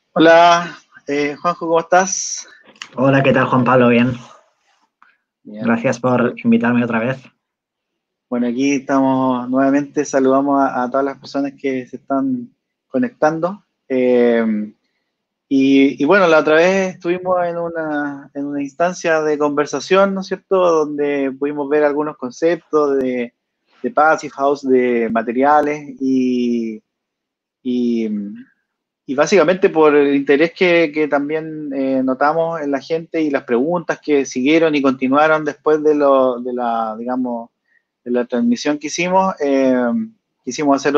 Hola, Juanjo, ¿cómo estás? Hola, ¿qué tal, Juan Pablo? Bien. Bien. Gracias por invitarme otra vez. Bueno, aquí estamos nuevamente, saludamos a todas las personas que se están conectando. Y bueno, la otra vez estuvimos en una instancia de conversación, ¿no es cierto?, donde pudimos ver algunos conceptos de Passive House, de materiales y, y básicamente por el interés que también notamos en la gente y las preguntas que siguieron y continuaron después de la, digamos, de la transmisión que hicimos, quisimos hacer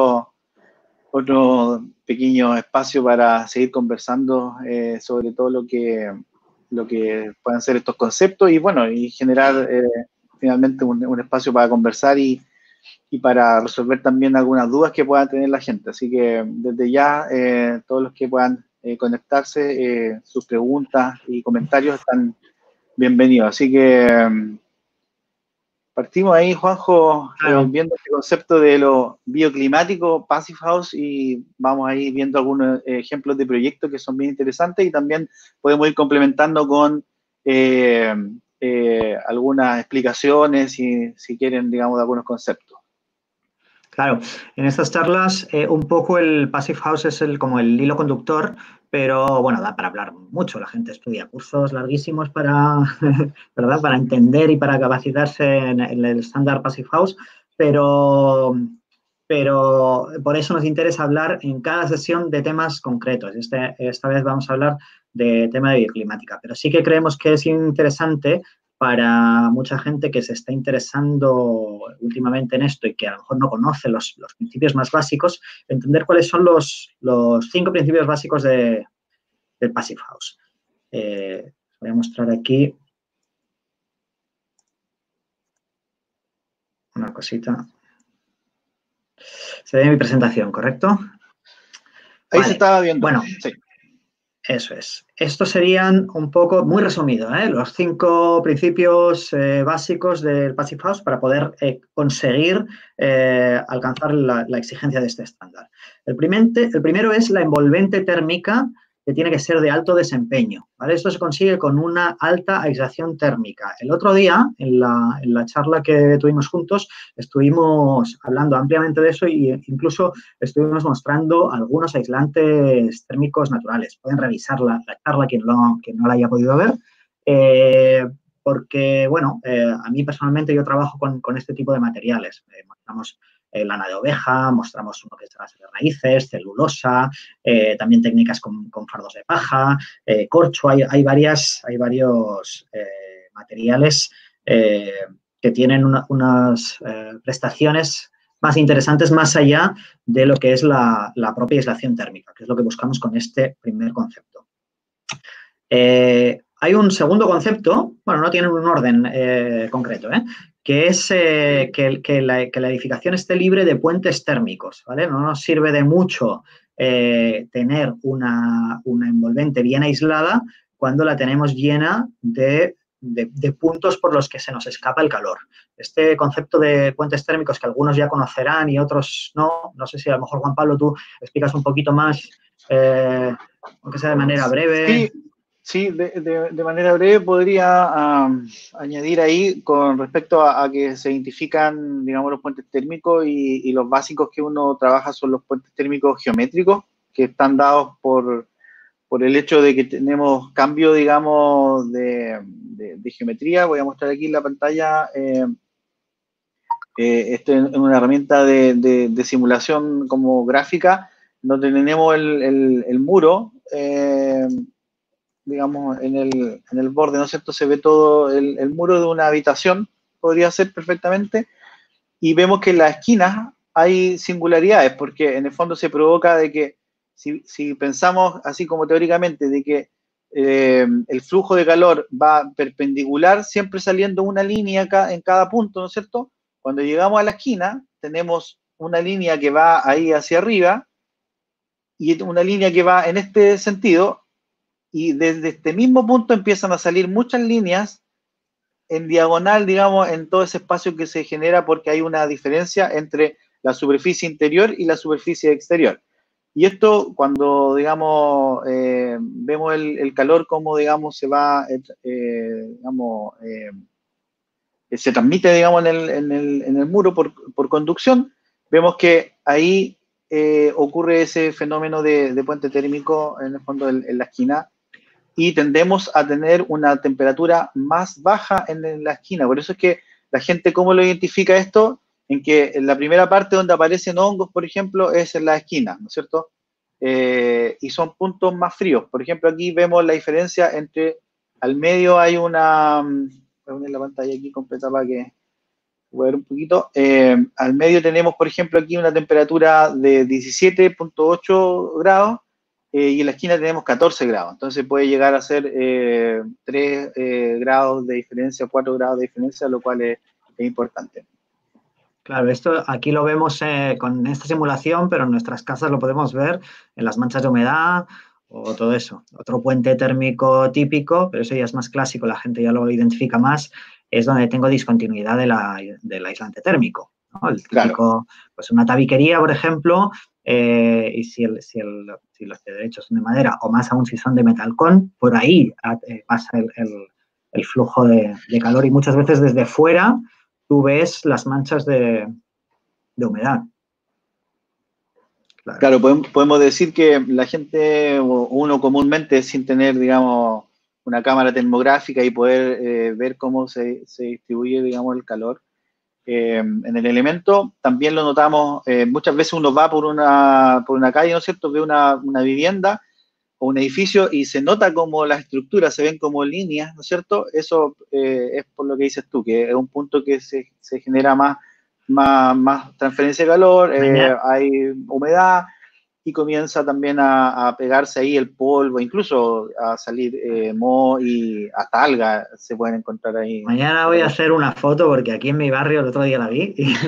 otro pequeño espacio para seguir conversando sobre todo lo que puedan ser estos conceptos y bueno, y generar finalmente un espacio para conversar y para resolver también algunas dudas que pueda tener la gente. Así que desde ya, todos los que puedan conectarse, sus preguntas y comentarios están bienvenidos. Así que partimos ahí, Juanjo, Claro. viendo este concepto de lo bioclimático, Passive House, y vamos a ir viendo algunos ejemplos de proyectos que son bien interesantes y también podemos ir complementando con eh, algunas explicaciones, si quieren, digamos, de algunos conceptos. Claro, en estas charlas un poco el Passive House es como el hilo conductor, pero bueno, da para hablar mucho. La gente estudia cursos larguísimos para, ¿verdad? Para entender y para capacitarse en el estándar Passive House, pero, pero por eso nos interesa hablar en cada sesión de temas concretos. Esta vez vamos a hablar de tema de bioclimática, pero sí que creemos que es interesante para mucha gente que se está interesando últimamente en esto y que a lo mejor no conoce los principios más básicos, entender cuáles son los 5 principios básicos del Passive House. Voy a mostrar aquí una cosita. Se ve mi presentación, ¿correcto? Ahí se Vale. estaba viendo, Bueno, sí. eso es. Estos serían un poco, muy resumido, los 5 principios básicos del Passive House para poder conseguir alcanzar la exigencia de este estándar. El primero es la envolvente térmica, que tiene que ser de alto desempeño, ¿vale? Esto se consigue con una alta aislación térmica. El otro día, en la charla que tuvimos juntos, estuvimos hablando ampliamente de eso e incluso estuvimos mostrando algunos aislantes térmicos naturales. Pueden revisar la charla quien no la haya podido ver. Porque, bueno, a mí personalmente yo trabajo con este tipo de materiales. Mostramos lana de oveja, mostramos uno que es de base de raíces, celulosa, también técnicas con fardos de paja, corcho. Hay varios materiales que tienen unas prestaciones más interesantes más allá de lo que es la propia aislación térmica, que es lo que buscamos con este primer concepto. Hay un segundo concepto, bueno, no tiene un orden concreto, que es que la edificación esté libre de puentes térmicos, ¿vale? No nos sirve de mucho tener una envolvente bien aislada cuando la tenemos llena de puntos por los que se nos escapa el calor. Este concepto de puentes térmicos que algunos ya conocerán y otros no sé si a lo mejor, Juan Pablo, tú explicas un poquito más, aunque sea de manera breve. Sí, sí, de manera breve podría añadir ahí con respecto a que se identifican, digamos, los puentes térmicos y los básicos que uno trabaja son los puentes térmicos geométricos, que están dados por el hecho de que tenemos cambio, digamos, de geometría. Voy a mostrar aquí en la pantalla. Esto es una herramienta de simulación como gráfica, donde tenemos el muro. Digamos, en el borde, ¿no es cierto? Se ve todo el muro de una habitación, podría ser perfectamente, y vemos que en las esquinas hay singularidades, porque en el fondo se provoca de que, si pensamos así como teóricamente, de que el flujo de calor va perpendicular, siempre saliendo una línea acá en cada punto, ¿no es cierto? Cuando llegamos a la esquina, tenemos una línea que va ahí hacia arriba y una línea que va en este sentido, y desde este mismo punto empiezan a salir muchas líneas en diagonal, digamos, en todo ese espacio que se genera porque hay una diferencia entre la superficie interior y la superficie exterior. Y esto, cuando, digamos, vemos el calor, como, digamos, se va, digamos, se transmite, digamos, en el muro por conducción, vemos que ahí ocurre ese fenómeno de puente térmico, en el fondo, en la esquina, y tendemos a tener una temperatura más baja en la esquina. Por eso es que la gente, ¿cómo lo identifica esto? En que en la primera parte donde aparecen hongos, por ejemplo, es en la esquina, ¿no es cierto? Y son puntos más fríos. Por ejemplo, aquí vemos la diferencia entre, al medio hay una, voy a poner la pantalla aquí completa para que voy a ver un poquito. Al medio tenemos, por ejemplo, aquí una temperatura de 17,8 grados, y en la esquina tenemos 14 grados. Entonces puede llegar a ser 3 grados de diferencia, 4 grados de diferencia, lo cual es importante. Claro, esto aquí lo vemos con esta simulación, pero en nuestras casas lo podemos ver en las manchas de humedad o todo eso. Otro puente térmico típico, pero eso ya es más clásico, la gente ya lo identifica más, es donde tengo discontinuidad del aislante térmico, ¿no? El típico, claro, pues una tabiquería, por ejemplo, y si los de derecho son de madera, o más aún si son de metalcón, por ahí pasa el flujo de calor, y muchas veces desde fuera tú ves las manchas de humedad. Claro, podemos decir que la gente, o uno comúnmente, sin tener, digamos, una cámara termográfica y poder ver cómo se distribuye, digamos, el calor en el elemento, también lo notamos. Muchas veces uno va por una calle, ¿no es cierto?, ve una vivienda o un edificio y se nota como las estructuras se ven como líneas, ¿no es cierto? Eso es por lo que dices tú, que es un punto que se genera más transferencia de calor, hay humedad, y comienza también a pegarse ahí el polvo, incluso a salir moho, y hasta algas se pueden encontrar ahí. Mañana voy a hacer una foto porque aquí en mi barrio el otro día la vi y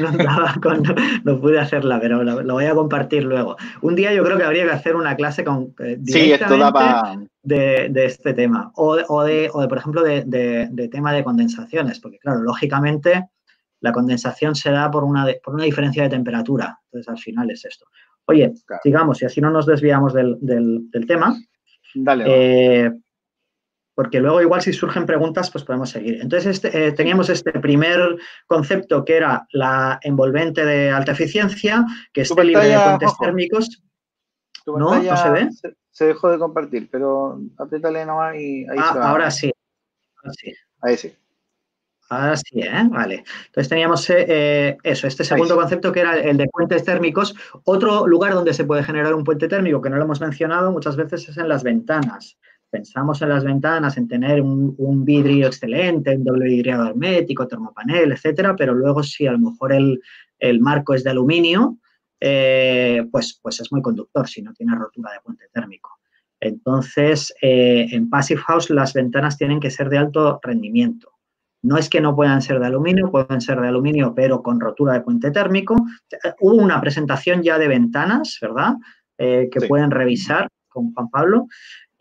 no pude hacerla, pero lo voy a compartir luego. Un día yo creo que habría que hacer una clase Sí, esto da directamente de este tema o de, por ejemplo, de tema de condensaciones, porque claro, lógicamente la condensación se da por una diferencia de temperatura, entonces al final es esto. Oye, claro, sigamos y así no nos desviamos del tema. Dale. Porque luego igual si surgen preguntas, pues podemos seguir. Entonces teníamos este primer concepto que era la envolvente de alta eficiencia, que esté libre de puentes térmicos. ¿No se ve? Se dejó de compartir, pero apriétale nomás y ahí se va. Ahora sí. Ahí sí. Ahora sí, vale. Entonces teníamos este segundo concepto que era el de puentes térmicos. Otro lugar donde se puede generar un puente térmico, que no lo hemos mencionado muchas veces, es en las ventanas. Pensamos en las ventanas, en tener un vidrio excelente, un doble vidriado hermético, termopanel, etcétera, pero luego si a lo mejor el marco es de aluminio, pues es muy conductor si no tiene rotura de puente térmico. Entonces, en Passive House las ventanas tienen que ser de alto rendimiento. No es que no puedan ser de aluminio, pueden ser de aluminio, pero con rotura de puente térmico. Hubo una presentación ya de ventanas, ¿verdad? Que pueden revisar con Juan Pablo.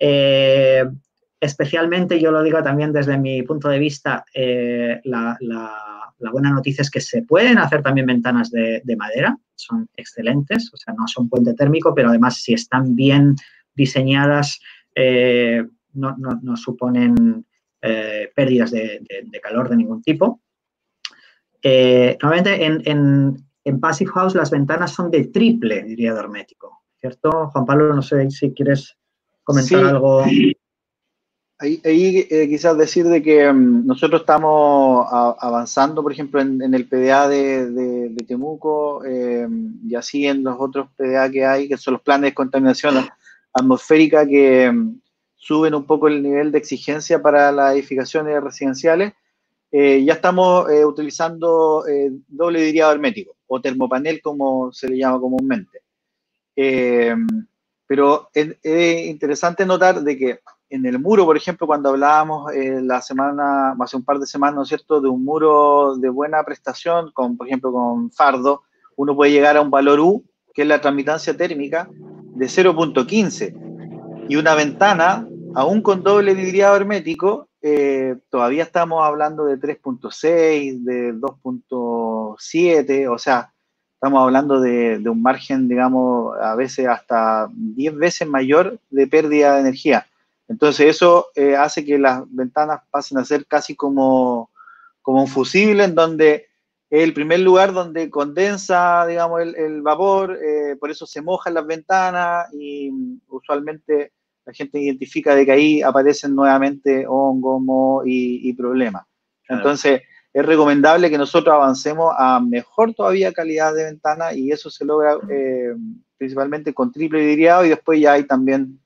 Especialmente, yo lo digo también desde mi punto de vista, la buena noticia es que se pueden hacer también ventanas de madera, son excelentes, o sea, no son puente térmico, pero además si están bien diseñadas, no suponen pérdidas de calor de ningún tipo. Normalmente en Passive House las ventanas son de triple vidriado hermético, ¿cierto? Juan Pablo, no sé si quieres comentar algo. Ahí quizás decir de que nosotros estamos avanzando, por ejemplo, en el PDA de Temuco, y así en los otros PDA que hay, que son los planes de contaminación atmosférica, que suben un poco el nivel de exigencia para las edificaciones residenciales. Ya estamos utilizando doble vidriado hermético, o termopanel, como se le llama comúnmente. Pero es interesante notar de que en el muro, por ejemplo, cuando hablábamos hace un par de semanas, ¿no es cierto?, de un muro de buena prestación, por ejemplo, con fardo, uno puede llegar a un valor U, que es la transmitancia térmica, de 0,15. Y una ventana, aún con doble vidriado hermético, todavía estamos hablando de 3,6, de 2,7, o sea, estamos hablando de un margen, digamos, a veces hasta 10 veces mayor de pérdida de energía. Entonces eso hace que las ventanas pasen a ser casi como un fusible, en donde es el primer lugar donde condensa, digamos, el vapor, por eso se mojan las ventanas y usualmente la gente identifica de que ahí aparecen nuevamente hongos, moho y problemas. Claro. Entonces, es recomendable que nosotros avancemos a mejor todavía calidad de ventana y eso se logra principalmente con triple vidriado y después ya hay también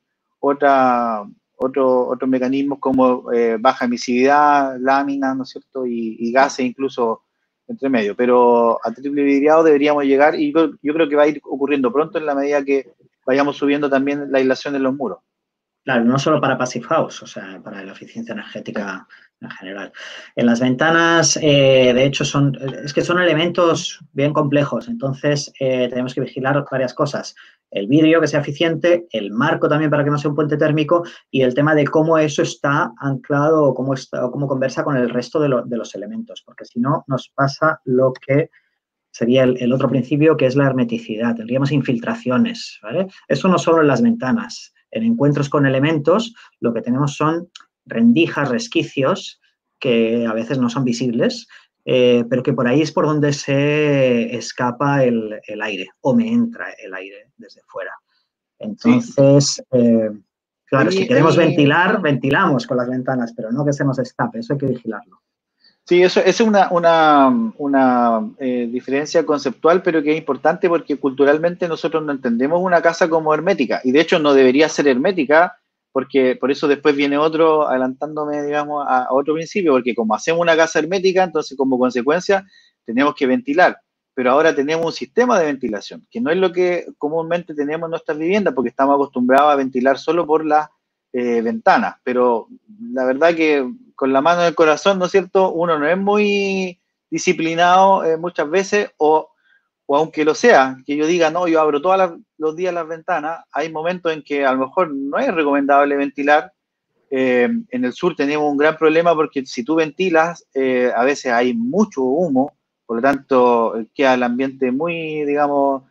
otros mecanismos como baja emisividad, láminas, ¿no es cierto? Y gases incluso entre medio. Pero a triple vidriado deberíamos llegar y yo creo que va a ir ocurriendo pronto en la medida que vayamos subiendo también la aislación en los muros. Claro, no solo para Passive House, o sea, para la eficiencia energética en general. En las ventanas, de hecho, es que son elementos bien complejos, entonces tenemos que vigilar varias cosas. El vidrio, que sea eficiente, el marco también para que no sea un puente térmico y el tema de cómo eso está anclado o cómo conversa con el resto de los elementos, porque si no nos pasa lo que sería el otro principio, que es la hermeticidad. Tendríamos infiltraciones, ¿vale? Eso no solo en las ventanas. En encuentros con elementos, lo que tenemos son rendijas, resquicios, que a veces no son visibles, pero que por ahí es por donde se escapa el aire o me entra el aire desde fuera. Entonces, claro, si queremos ventilar, ventilamos con las ventanas, pero no que se nos escape, eso hay que vigilarlo. Sí, eso es una diferencia conceptual, pero que es importante porque culturalmente nosotros no entendemos una casa como hermética, y de hecho no debería ser hermética, porque por eso después viene otro, adelantándome, digamos, a otro principio, porque como hacemos una casa hermética, entonces como consecuencia tenemos que ventilar, pero ahora tenemos un sistema de ventilación, que no es lo que comúnmente tenemos en nuestras viviendas, porque estamos acostumbrados a ventilar solo por las ventanas, pero la verdad que con la mano en el corazón, ¿no es cierto? Uno no es muy disciplinado muchas veces, o aunque lo sea, que yo diga, no, yo abro todos los días las ventanas, hay momentos en que a lo mejor no es recomendable ventilar. En el sur tenemos un gran problema porque si tú ventilas, a veces hay mucho humo, por lo tanto queda el ambiente muy, digamos,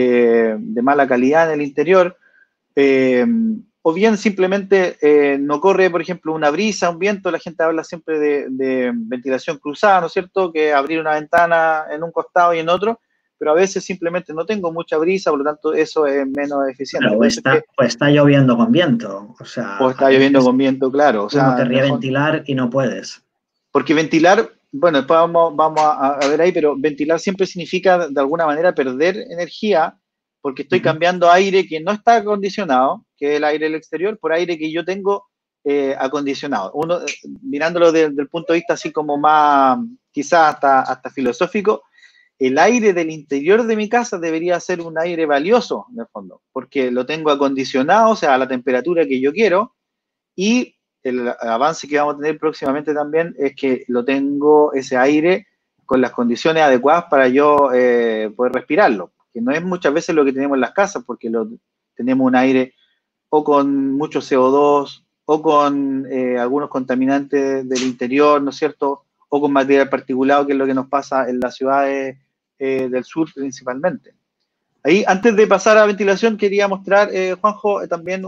de mala calidad en el interior. Eh, o bien simplemente no corre, por ejemplo, una brisa, un viento, la gente habla siempre de ventilación cruzada, ¿no es cierto? Que abrir una ventana en un costado y en otro, pero a veces simplemente no tengo mucha brisa, por lo tanto eso es menos eficiente. Claro, Por eso es que, o está lloviendo con viento, o sea, o a está lloviendo veces con viento, claro, o uno sea, en querría el fondo, ventilar y no puedes. porque ventilar, bueno, después vamos a ver ahí, pero ventilar siempre significa de alguna manera perder energía porque estoy cambiando aire que no está acondicionado, que es el aire del exterior, por aire que yo tengo acondicionado. Uno, mirándolo desde el punto de vista así como más, quizás hasta filosófico, el aire del interior de mi casa debería ser un aire valioso, en el fondo, porque lo tengo acondicionado, o sea, a la temperatura que yo quiero, y el avance que vamos a tener próximamente también es que lo tengo ese aire con las condiciones adecuadas para yo poder respirarlo, que no es muchas veces lo que tenemos en las casas, porque tenemos un aire o con mucho CO2 o con algunos contaminantes del interior, ¿no es cierto? O con material particulado, que es lo que nos pasa en las ciudades del sur principalmente. Ahí, antes de pasar a ventilación, quería mostrar, Juanjo, también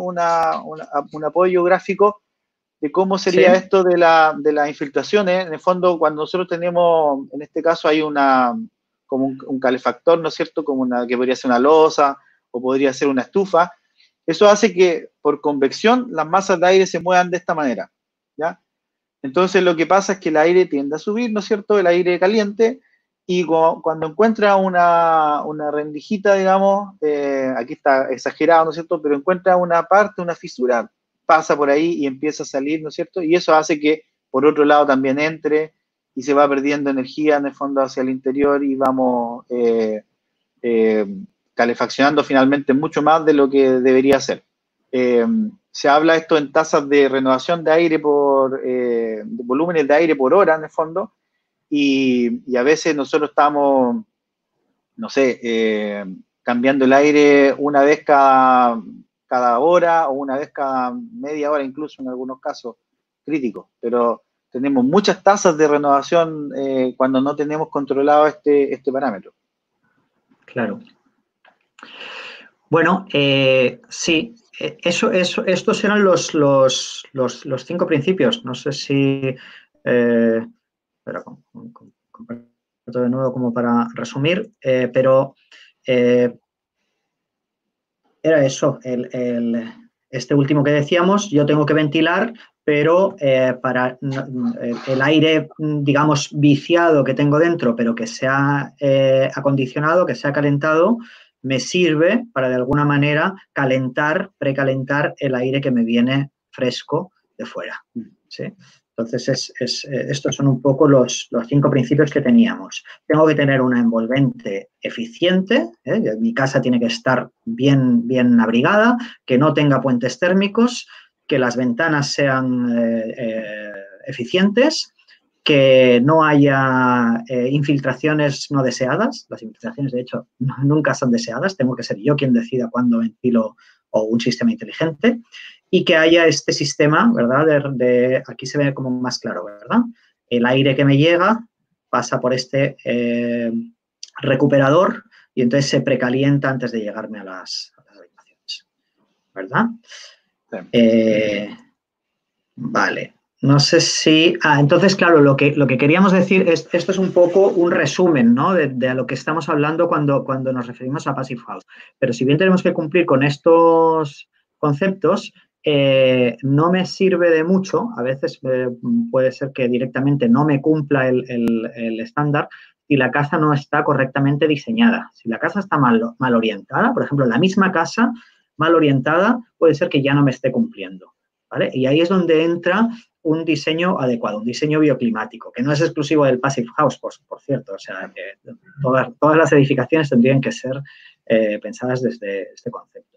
un apoyo gráfico de cómo sería Sí, esto de las infiltraciones. En el fondo, cuando nosotros tenemos, en este caso, hay como un calefactor, ¿no es cierto? Como que podría ser una losa o podría ser una estufa. Eso hace que por convección las masas de aire se muevan de esta manera, ¿ya? Entonces lo que pasa es que el aire tiende a subir, ¿no es cierto? El aire caliente, y cuando encuentra una rendijita, digamos, aquí está exagerado, ¿no es cierto? Pero encuentra una parte, una fisura, pasa por ahí y empieza a salir, ¿no es cierto? Y eso hace que por otro lado también entre y se va perdiendo energía en el fondo hacia el interior y vamos eh, calefaccionando finalmente mucho más de lo que debería ser. Eh, Se habla esto en tasas de renovación de aire de volúmenes de aire por hora en el fondo, y a veces nosotros estamos, no sé, cambiando el aire una vez cada hora o una vez cada media hora, incluso en algunos casos críticos, pero tenemos muchas tasas de renovación cuando no tenemos controlado este parámetro. Claro. Bueno, sí, estos eran los 5 principios. No sé si... espera, comparto de nuevo como para resumir, pero era eso, este último que decíamos, yo tengo que ventilar, pero para el aire, digamos, viciado que tengo dentro, pero que sea acondicionado, que sea calentado, me sirve para de alguna manera precalentar el aire que me viene fresco de fuera. ¿Sí? Entonces, estos son un poco los 5 principios que teníamos. Tengo que tener una envolvente eficiente, mi casa tiene que estar bien abrigada, que no tenga puentes térmicos, que las ventanas sean eficientes, que no haya infiltraciones no deseadas. Las infiltraciones, de hecho, nunca son deseadas. Tengo que ser yo quien decida cuándo ventilo o un sistema inteligente. Y que haya este sistema, ¿verdad? Aquí se ve como más claro, ¿verdad? El aire que me llega pasa por este recuperador y entonces se precalienta antes de llegarme a las habitaciones, ¿verdad? Sí. Vale. No sé si... entonces, claro, lo que queríamos decir es, esto es un poco un resumen, ¿no? de lo que estamos hablando cuando nos referimos a Passive House. Pero si bien tenemos que cumplir con estos conceptos, no me sirve de mucho, a veces puede ser que directamente no me cumpla el estándar si la casa no está correctamente diseñada. Si la casa está mal orientada, por ejemplo, la misma casa mal orientada puede ser que ya no me esté cumpliendo, ¿vale? Y ahí es donde entra un diseño adecuado, un diseño bioclimático, que no es exclusivo del Passive House, por cierto, o sea, que todas las edificaciones tendrían que ser pensadas desde este concepto.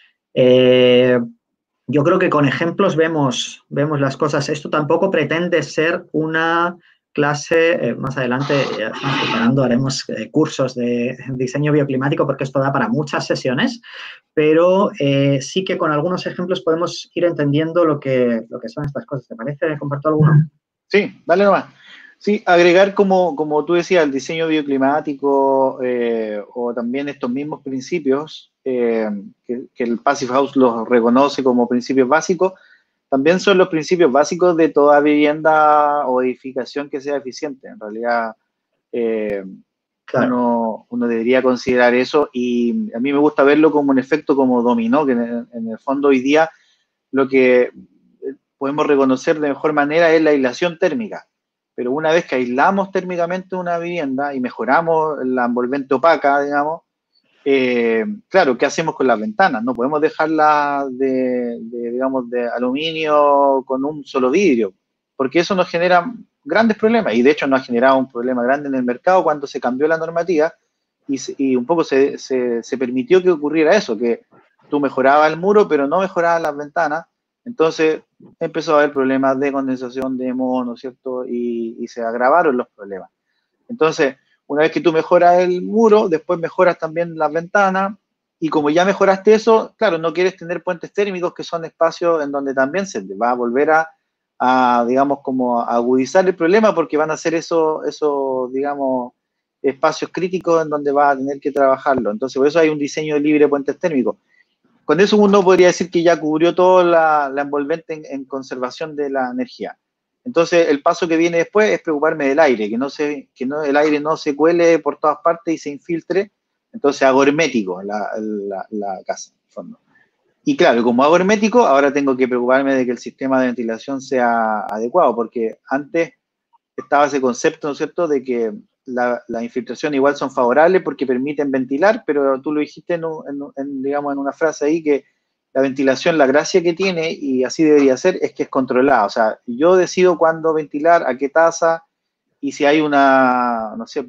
Yo creo que con ejemplos vemos las cosas. Esto tampoco pretende ser una clase, más adelante, ya estamos preparando, haremos cursos de diseño bioclimático porque esto da para muchas sesiones, pero sí que con algunos ejemplos podemos ir entendiendo lo que son estas cosas. ¿Te parece? ¿Comparto alguno? Sí, dale nomás. Sí, agregar como tú decías, el diseño bioclimático o también estos mismos principios que el Passive House los reconoce como principios básicos, también son los principios básicos de toda vivienda o edificación que sea eficiente. En realidad, claro, uno debería considerar eso y a mí me gusta verlo como un efecto como dominó, que en el fondo hoy día lo que podemos reconocer de mejor manera es la aislación térmica. Pero una vez que aislamos térmicamente una vivienda y mejoramos la envolvente opaca, digamos, claro, ¿qué hacemos con las ventanas? No podemos dejarlas digamos, de aluminio con un solo vidrio, porque eso nos genera grandes problemas y de hecho nos ha generado un problema grande en el mercado cuando se cambió la normativa y un poco se permitió que ocurriera eso, que tú mejorabas el muro pero no mejorabas las ventanas. Entonces empezó a haber problemas de condensación de moho, ¿no es cierto? Y se agravaron los problemas. Entonces, una vez que tú mejoras el muro, después mejoras también las ventanas, y como ya mejoraste eso, claro, no quieres tener puentes térmicos, que son espacios en donde también se te va a volver digamos, como a agudizar el problema, porque van a ser esos digamos, espacios críticos en donde vas a tener que trabajarlo. Entonces, por eso hay un diseño libre de puentes térmicos. Con eso uno podría decir que ya cubrió toda la envolvente en conservación de la energía. Entonces, el paso que viene después es preocuparme del aire, que el aire no se cuele por todas partes y se infiltre. Entonces, hago hermético la casa, en el fondo. Y claro, como hago hermético, ahora tengo que preocuparme de que el sistema de ventilación sea adecuado, porque antes estaba ese concepto, ¿no es cierto?, de que la infiltración igual son favorables porque permiten ventilar, pero tú lo dijiste digamos, en una frase ahí que la ventilación, la gracia que tiene, y así debería ser, es que es controlada. O sea, yo decido cuándo ventilar, a qué tasa, y si hay no sé,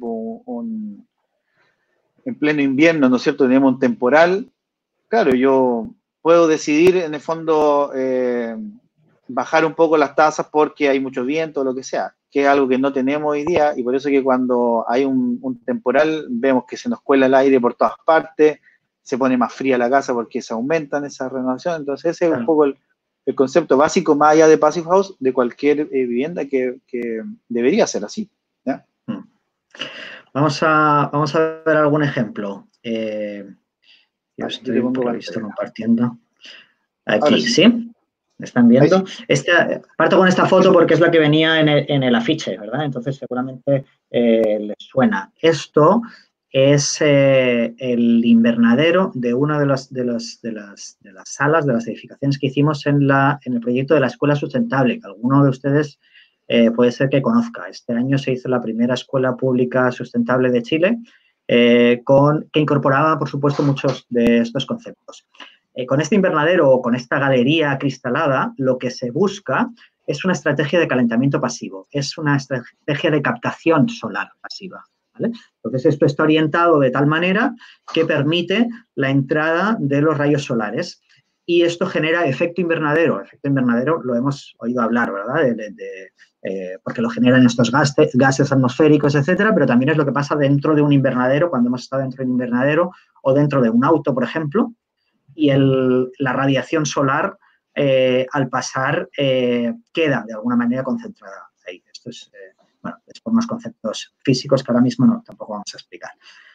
en pleno invierno, ¿no es cierto?, tenemos un temporal, claro, yo puedo decidir en el fondo bajar un poco las tasas porque hay mucho viento o lo que sea, que es algo que no tenemos hoy día y por eso que cuando hay un temporal vemos que se nos cuela el aire por todas partes, se pone más fría la casa porque se aumentan esas renovaciones. Entonces ese es un poco el concepto básico más allá de Passive House de cualquier vivienda que debería ser así, ¿ya? Vamos a ver algún ejemplo. Yo Vale, yo te estoy pongo por lo visto pantalla. compartiendo. Ahora Aquí, sí. ¿sí? ¿Me están Ahí viendo? sí. Parto con esta foto porque es la que venía en el afiche, ¿verdad? Entonces seguramente les suena. Esto es el invernadero de una de las salas, de las edificaciones que hicimos en el proyecto de la Escuela Sustentable, que alguno de ustedes puede ser que conozca. Este año se hizo la primera escuela pública sustentable de Chile, que incorporaba, por supuesto, muchos de estos conceptos. Con este invernadero o con esta galería acristalada, lo que se busca es una estrategia de calentamiento pasivo, es una estrategia de captación solar pasiva. ¿Vale? Entonces, esto está orientado de tal manera que permite la entrada de los rayos solares y esto genera efecto invernadero. Efecto invernadero lo hemos oído hablar, ¿verdad? Porque lo generan estos gases atmosféricos, etcétera, pero también es lo que pasa dentro de un invernadero, cuando hemos estado dentro de un invernadero o dentro de un auto, por ejemplo, y la radiación solar al pasar queda de alguna manera concentrada ahí. Esto es, bueno, es por unos conceptos físicos que ahora mismo tampoco vamos a explicar.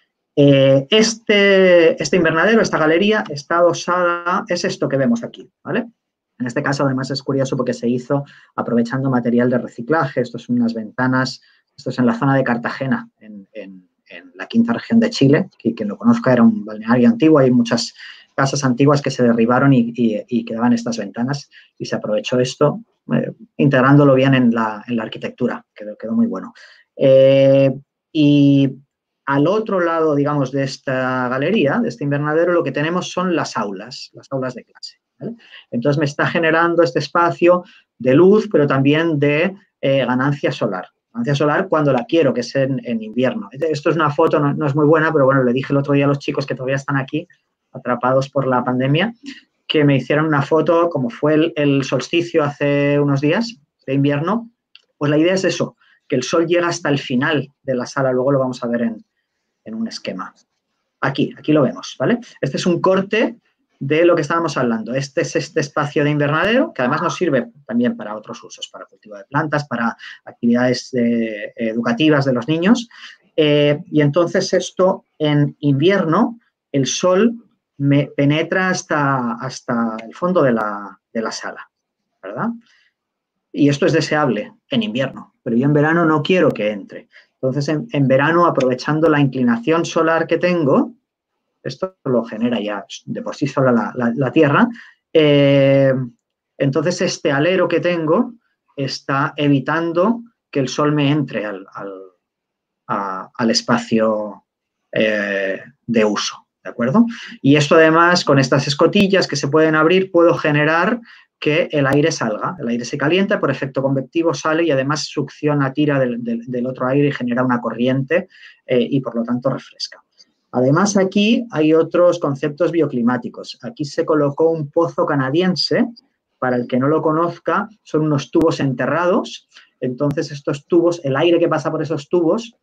Este invernadero, esta galería, está adosada, es esto que vemos aquí, ¿vale? En este caso, además, es curioso porque se hizo aprovechando material de reciclaje. Esto son unas ventanas, esto es en la zona de Cartagena, en la quinta región de Chile. Quien lo conozca, era un balneario antiguo, hay muchas casas antiguas que se derribaron y quedaban estas ventanas y se aprovechó esto, integrándolo bien en la arquitectura, quedó muy bueno. Y al otro lado, digamos, de esta galería, de este invernadero, lo que tenemos son las aulas de clase. ¿Vale? Entonces me está generando este espacio de luz, pero también de ganancia solar. Ganancia solar cuando la quiero, que es en invierno. Esto es una foto, no es muy buena, pero bueno, le dije el otro día a los chicos que todavía están aquí, atrapados por la pandemia, que me hicieron una foto, como fue el solsticio hace unos días de invierno. Pues la idea es eso, que el sol llega hasta el final de la sala, luego lo vamos a ver en un esquema. Aquí lo vemos, ¿vale? Este es un corte de lo que estábamos hablando. Este es este espacio de invernadero, que además nos sirve también para otros usos, para cultivo de plantas, para actividades educativas de los niños. Y entonces esto en invierno, el sol me penetra hasta el fondo de la sala, ¿verdad? Y esto es deseable en invierno, pero yo en verano no quiero que entre. Entonces, en verano, aprovechando la inclinación solar que tengo, esto lo genera ya de por sí sola la Tierra, entonces este alero que tengo está evitando que el Sol me entre al espacio de uso, ¿de acuerdo? Y esto además, con estas escotillas que se pueden abrir, puedo generar que el aire salga, el aire se calienta, por efecto convectivo sale y además succiona, tira del otro aire y genera una corriente y por lo tanto refresca. Además, aquí hay otros conceptos bioclimáticos. Aquí se colocó un pozo canadiense, para el que no lo conozca, son unos tubos enterrados. Entonces, estos tubos, el aire que pasa por esos tubos,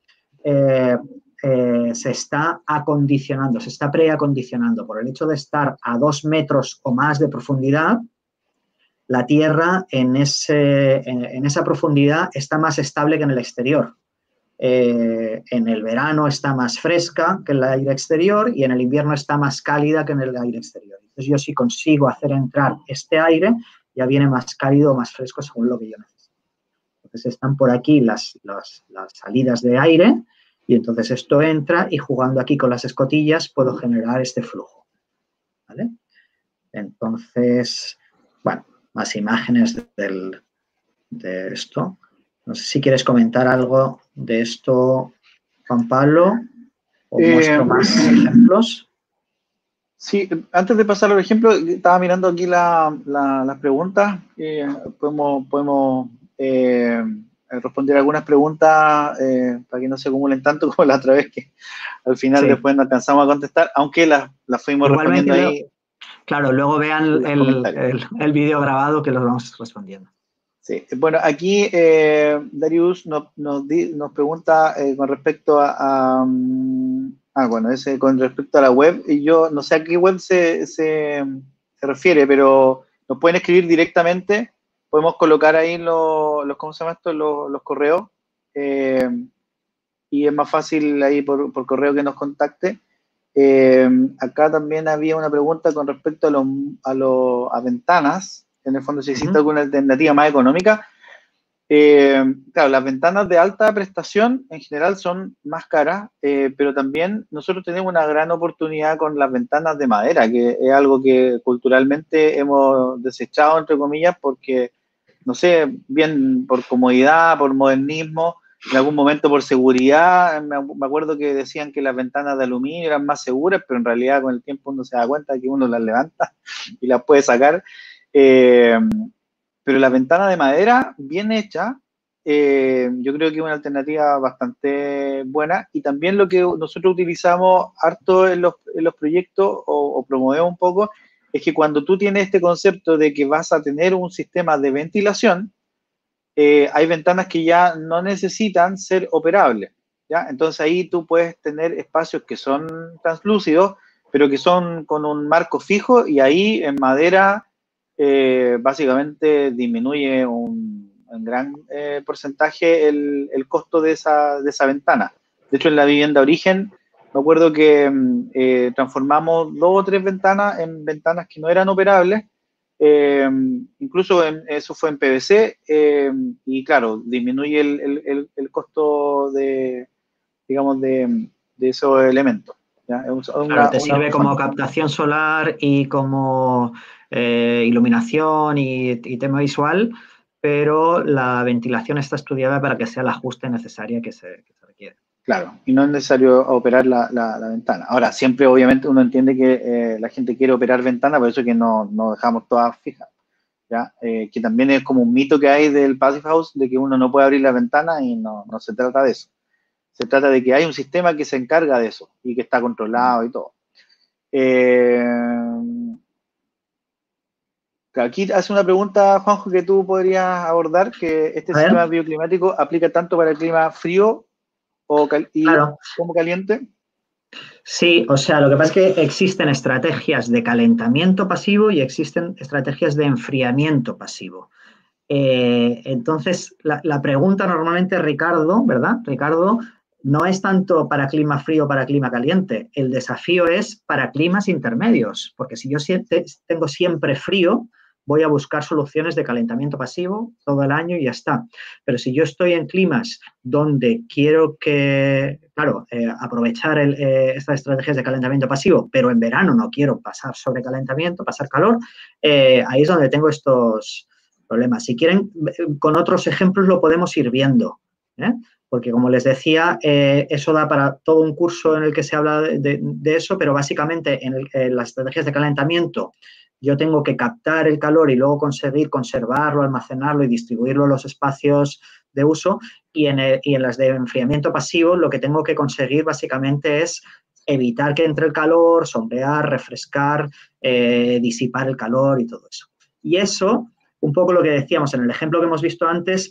se está acondicionando, se está preacondicionando. Por el hecho de estar a 2 metros o más de profundidad, la Tierra en esa profundidad está más estable que en el exterior. En el verano está más fresca que el aire exterior y en el invierno está más cálida que en el aire exterior. Entonces yo si consigo hacer entrar este aire, ya viene más cálido o más fresco según lo que yo necesito. Entonces están por aquí las salidas de aire y entonces esto entra y jugando aquí con las escotillas puedo generar este flujo. ¿Vale? Entonces, bueno, más imágenes de esto. No sé si quieres comentar algo de esto, Juan Pablo, o muestro más ejemplos. Sí, antes de pasar al ejemplo, estaba mirando aquí las preguntas. Podemos responder algunas preguntas para que no se acumulen tanto como la otra vez que al final Sí. después no alcanzamos a contestar, aunque las fuimos Igualmente, respondiendo ahí. claro, luego vean En los comentarios. el vídeo grabado que los vamos respondiendo. Sí. Bueno, aquí Darius nos pregunta con respecto bueno, ese con respecto a la web, y yo no sé a qué web se refiere, pero nos pueden escribir directamente, podemos colocar ahí ¿cómo se llama esto? Los correos, y es más fácil ahí por correo que nos contacte. Acá también había una pregunta con respecto a ventanas, en el fondo si existe alguna alternativa más económica. Claro, las ventanas de alta prestación en general son más caras, pero también nosotros tenemos una gran oportunidad con las ventanas de madera, que es algo que culturalmente hemos desechado, entre comillas, porque, no sé, bien por comodidad, por modernismo, en algún momento por seguridad. Me acuerdo que decían que las ventanas de aluminio eran más seguras, pero en realidad con el tiempo uno se da cuenta que uno las levanta y las puede sacar. Eh, pero la ventana de madera, bien hecha, yo creo que es una alternativa bastante buena. Y también lo que nosotros utilizamos harto en los proyectos o promovemos un poco, es que cuando tú tienes este concepto de que vas a tener un sistema de ventilación, hay ventanas que ya no necesitan ser operables, ¿ya? Entonces ahí tú puedes tener espacios que son translúcidos, pero que son con un marco fijo, y ahí en madera básicamente disminuye un gran porcentaje el costo de esa ventana. De hecho, en la vivienda origen, me acuerdo que transformamos 2 o 3 ventanas en ventanas que no eran operables. Incluso eso fue en PVC, y claro, disminuye el costo de, digamos, de esos elementos, ¿ya? Claro, te sirve como captación solar y como iluminación y tema visual, pero la ventilación está estudiada para que sea el ajuste necesario que se requiere. Claro, y no es necesario operar la ventana. Ahora, siempre obviamente uno entiende que la gente quiere operar ventana, por eso que no dejamos todas fijas, ¿ya? Que también es como un mito que hay del Passive House, de que uno no puede abrir la ventana, y no se trata de eso. Se trata de que hay un sistema que se encarga de eso y que está controlado y todo. Aquí hace una pregunta, Juanjo, que tú podrías abordar, que este sistema bioclimático aplica tanto para el clima frío como caliente. Sí, o sea, lo que pasa es que existen estrategias de calentamiento pasivo y existen estrategias de enfriamiento pasivo. Entonces, la pregunta normalmente, Ricardo, ¿verdad? Ricardo, no es tanto para clima frío o para clima caliente. El desafío es para climas intermedios, porque si yo tengo siempre frío, voy a buscar soluciones de calentamiento pasivo todo el año y ya está. Pero si yo estoy en climas donde quiero aprovechar estas estrategias de calentamiento pasivo, pero en verano no quiero pasar sobrecalentamiento, pasar calor, ahí es donde tengo estos problemas. Si quieren, con otros ejemplos lo podemos ir viendo, ¿eh? Porque, como les decía, eso da para todo un curso en el que se habla de eso, pero básicamente en las estrategias de calentamiento yo tengo que captar el calor y luego conseguir conservarlo, almacenarlo y distribuirlo en los espacios de uso, y en las de enfriamiento pasivo lo que tengo que conseguir básicamente es evitar que entre el calor, sombrear, refrescar, disipar el calor y todo eso. Y eso, un poco lo que decíamos en el ejemplo que hemos visto antes,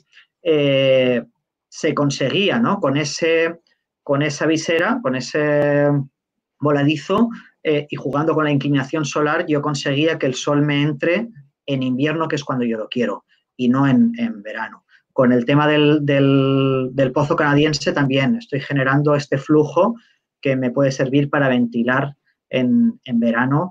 se conseguía, ¿no? Con esa visera, con ese voladizo, y jugando con la inclinación solar, yo conseguía que el sol me entre en invierno, que es cuando yo lo quiero, y no en verano. Con el tema del pozo canadiense también estoy generando este flujo que me puede servir para ventilar en verano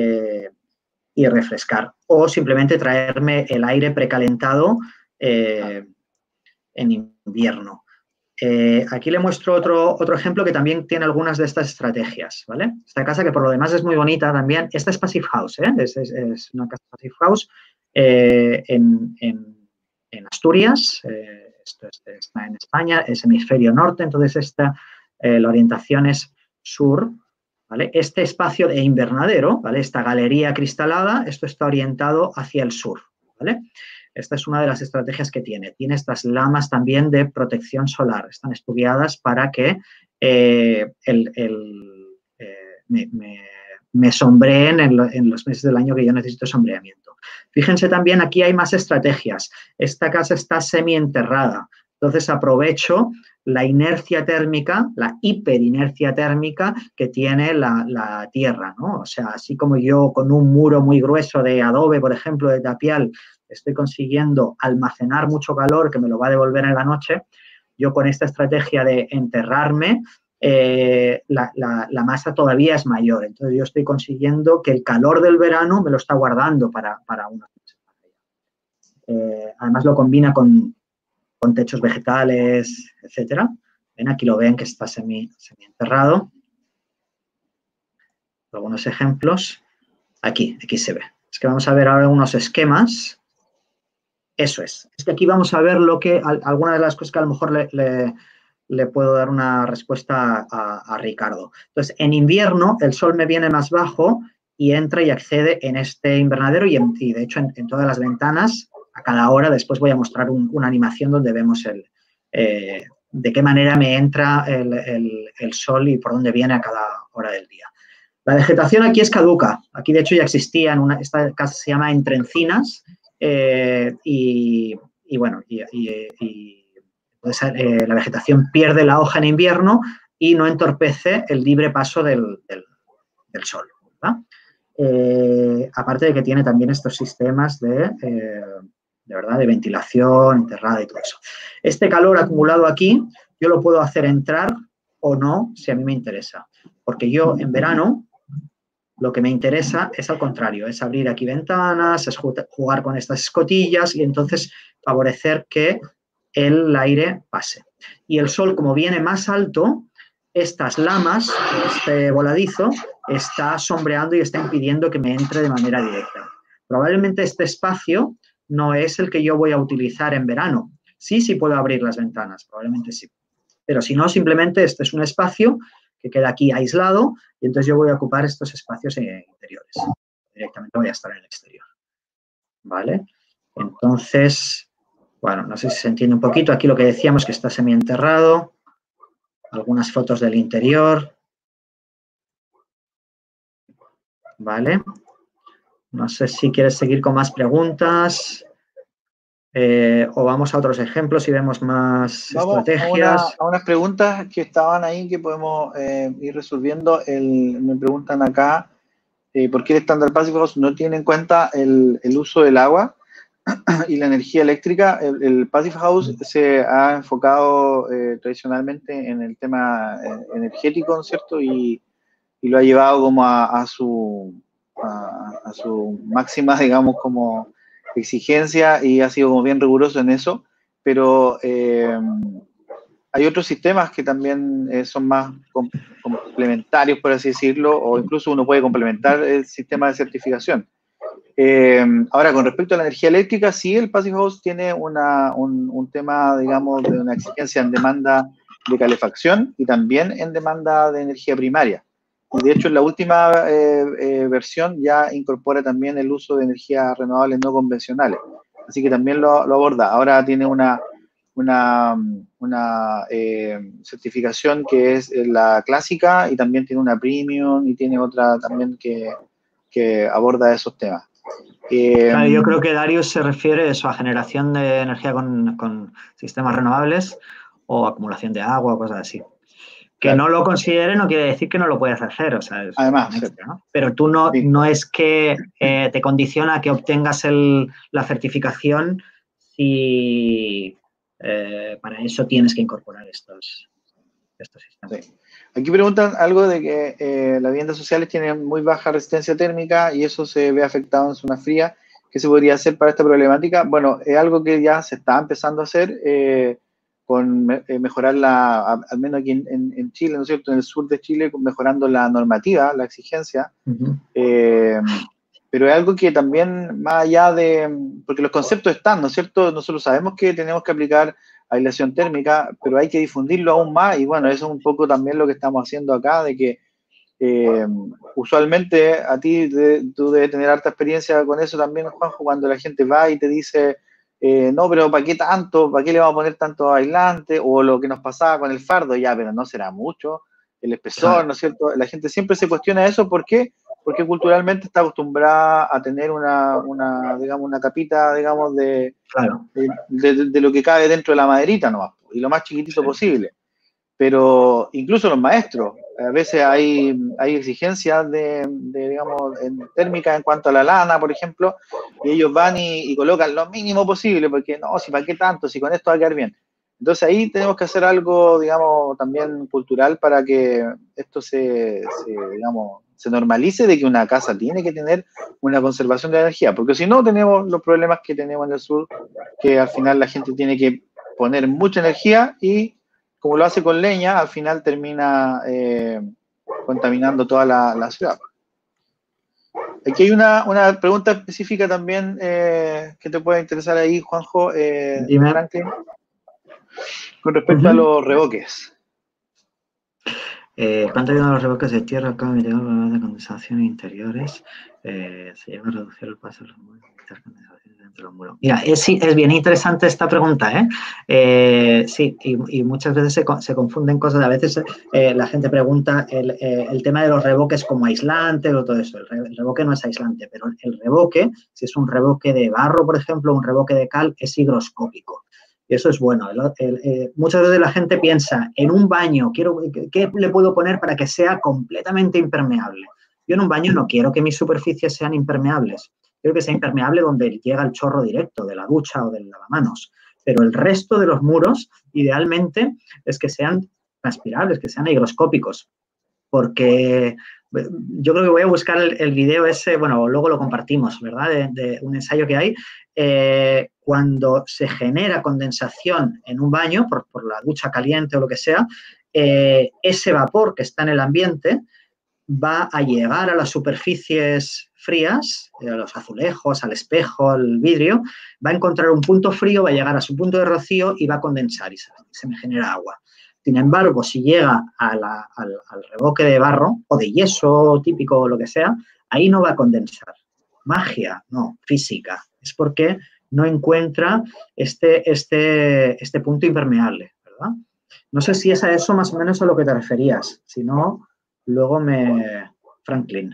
y refrescar, o simplemente traerme el aire precalentado en invierno. Aquí le muestro otro ejemplo que también tiene algunas de estas estrategias, ¿vale? Esta casa, que por lo demás es muy bonita también. Esta es Passive House, ¿eh? Es una casa Passive House en Asturias. Esto está en España, es hemisferio norte, entonces la orientación es sur, ¿vale? Este espacio de invernadero, ¿vale? Esta galería acristalada, esto está orientado hacia el sur, ¿vale? Esta es una de las estrategias que tiene. Tiene estas lamas también de protección solar. Están estudiadas para que me sombreen en los meses del año que yo necesito sombreamiento. Fíjense también, aquí hay más estrategias. Esta casa está semienterrada. Entonces aprovecho la inercia térmica, la hiperinercia térmica que tiene la tierra, ¿no? O sea, así como yo con un muro muy grueso de adobe, por ejemplo, de tapial, estoy consiguiendo almacenar mucho calor que me lo va a devolver en la noche, yo con esta estrategia de enterrarme, la masa todavía es mayor. Entonces yo estoy consiguiendo que el calor del verano me lo está guardando para unos meses. Además lo combina con techos vegetales, etcétera. ¿Ven? Aquí lo ven que está semi enterrado. Algunos ejemplos. Aquí se ve. Es que vamos a ver ahora unos esquemas. Eso es. Es que aquí vamos a ver algunas de las cosas que a lo mejor le puedo dar una respuesta a Ricardo. Entonces, en invierno el sol me viene más bajo y entra y accede en este invernadero y de hecho en todas las ventanas a cada hora. Después voy a mostrar una animación donde vemos de qué manera me entra el sol y por dónde viene a cada hora del día. La vegetación aquí es caduca. Aquí, de hecho, ya existía, esta casa se llama Entre Encinas, la vegetación pierde la hoja en invierno y no entorpece el libre paso del sol, ¿verdad? Aparte de que tiene también estos sistemas de ventilación enterrada y todo eso. Este calor acumulado aquí, yo lo puedo hacer entrar o no, si a mí me interesa. Porque yo, en verano, lo que me interesa es al contrario, es abrir aquí ventanas, es jugar con estas escotillas y entonces favorecer que el aire pase. Y el sol, como viene más alto, estas lamas, este voladizo, está sombreando y está impidiendo que me entre de manera directa. Probablemente este espacio no es el que yo voy a utilizar en verano. Sí puedo abrir las ventanas, probablemente sí. Pero si no, simplemente este es un espacio que queda aquí aislado y entonces yo voy a ocupar estos espacios interiores. Directamente voy a estar en el exterior. ¿Vale? Entonces, bueno, no sé si se entiende un poquito. Aquí lo que decíamos que está semienterrado. Algunas fotos del interior. ¿Vale? No sé si quieres seguir con más preguntas o vamos a otros ejemplos y vemos más estrategias. A unas preguntas que estaban ahí que podemos ir resolviendo. Me preguntan acá por qué el Standard Passive House no tiene en cuenta el uso del agua y la energía eléctrica. El Passive House se ha enfocado tradicionalmente en el tema energético, ¿no es cierto? Y lo ha llevado como a su máxima, digamos, como exigencia y ha sido como bien riguroso en eso, pero hay otros sistemas que también son más complementarios, por así decirlo, o incluso uno puede complementar el sistema de certificación. Ahora, con respecto a la energía eléctrica, sí, el Passive House tiene un tema, digamos, de una exigencia en demanda de calefacción y también en demanda de energía primaria. Y de hecho, en la última versión ya incorpora también el uso de energías renovables no convencionales. Así que también lo aborda. Ahora tiene una certificación que es la clásica y también tiene una premium y tiene otra también que aborda esos temas. Claro, yo creo que Darius se refiere a eso, a generación de energía con sistemas renovables o acumulación de agua o cosas así. Que claro, no lo considere no quiere decir que no lo puedas hacer, o sea, es además, extra, ¿no? Pero tú no es que te condiciona que obtengas la certificación si para eso tienes que incorporar estos sistemas. Sí. Aquí preguntan algo de que las viviendas sociales tienen muy baja resistencia térmica y eso se ve afectado en zonas frías. ¿Qué se podría hacer para esta problemática? Bueno, es algo que ya se está empezando a hacer con mejorar al menos aquí en Chile, ¿no es cierto? En el sur de Chile, mejorando la normativa, la exigencia. Pero es algo que también, más allá porque los conceptos están, ¿no es cierto? Nosotros sabemos que tenemos que aplicar aislación térmica, pero hay que difundirlo aún más y bueno, eso es un poco también lo que estamos haciendo acá, de que usualmente a ti tú debes tener harta experiencia con eso también, Juanjo, cuando la gente va y te dice, no, pero ¿para qué tanto? ¿Para qué le vamos a poner tanto aislante? O lo que nos pasaba con el fardo, ya, pero no será mucho, el espesor, claro, ¿no es cierto? La gente siempre se cuestiona eso, ¿por qué? Porque culturalmente está acostumbrada a tener digamos, una capita, digamos, claro, de lo que cabe dentro de la maderita nomás, y lo más chiquitito posible. Pero incluso los maestros, a veces hay exigencias digamos, térmicas en cuanto a la lana, por ejemplo, y ellos van y colocan lo mínimo posible, porque no, si para qué tanto, si con esto va a quedar bien. Entonces ahí tenemos que hacer algo, digamos, también cultural para que esto digamos, se normalice de que una casa tiene que tener una conservación de energía, porque si no tenemos los problemas que tenemos en el sur, que al final la gente tiene que poner mucha energía y como lo hace con leña, al final termina contaminando toda la ciudad. Aquí hay una pregunta específica también que te puede interesar ahí, Juanjo, Franklin, con respecto a los revoques. ¿Cuánto ayudan los revoques de tierra acá mitigar problemas de condensación interiores? Se llega a reducir el paso de los muros y evitar condensaciones dentro de los muros. Mira, es bien interesante esta pregunta, ¿eh? Sí, y muchas veces se confunden cosas. A veces la gente pregunta el tema de los revoques como aislante o todo eso. El revoque no es aislante, pero el revoque, si es un revoque de barro, por ejemplo, un revoque de cal, es higroscópico. Y eso es bueno. Muchas veces la gente piensa, en un baño, ¿qué le puedo poner para que sea completamente impermeable? Yo en un baño no quiero que mis superficies sean impermeables. Quiero que sea impermeable donde llega el chorro directo de la ducha o del lavamanos. Pero el resto de los muros, idealmente, es que sean transpirables, que sean higroscópicos. Porque yo creo que voy a buscar el video ese, bueno, luego lo compartimos, ¿verdad? De un ensayo que hay. Cuando se genera condensación en un baño, por la ducha caliente o lo que sea, ese vapor que está en el ambiente va a llegar a las superficies frías, a los azulejos, al espejo, al vidrio, va a encontrar un punto frío, va a llegar a su punto de rocío y va a condensar y se me genera agua. Sin embargo, si llega al revoque de barro o de yeso típico o lo que sea, ahí no va a condensar. Magia, no, física. Es porque no encuentra este punto impermeable, ¿verdad? No sé si es a eso más o menos a lo que te referías. Si no, luego Franklin,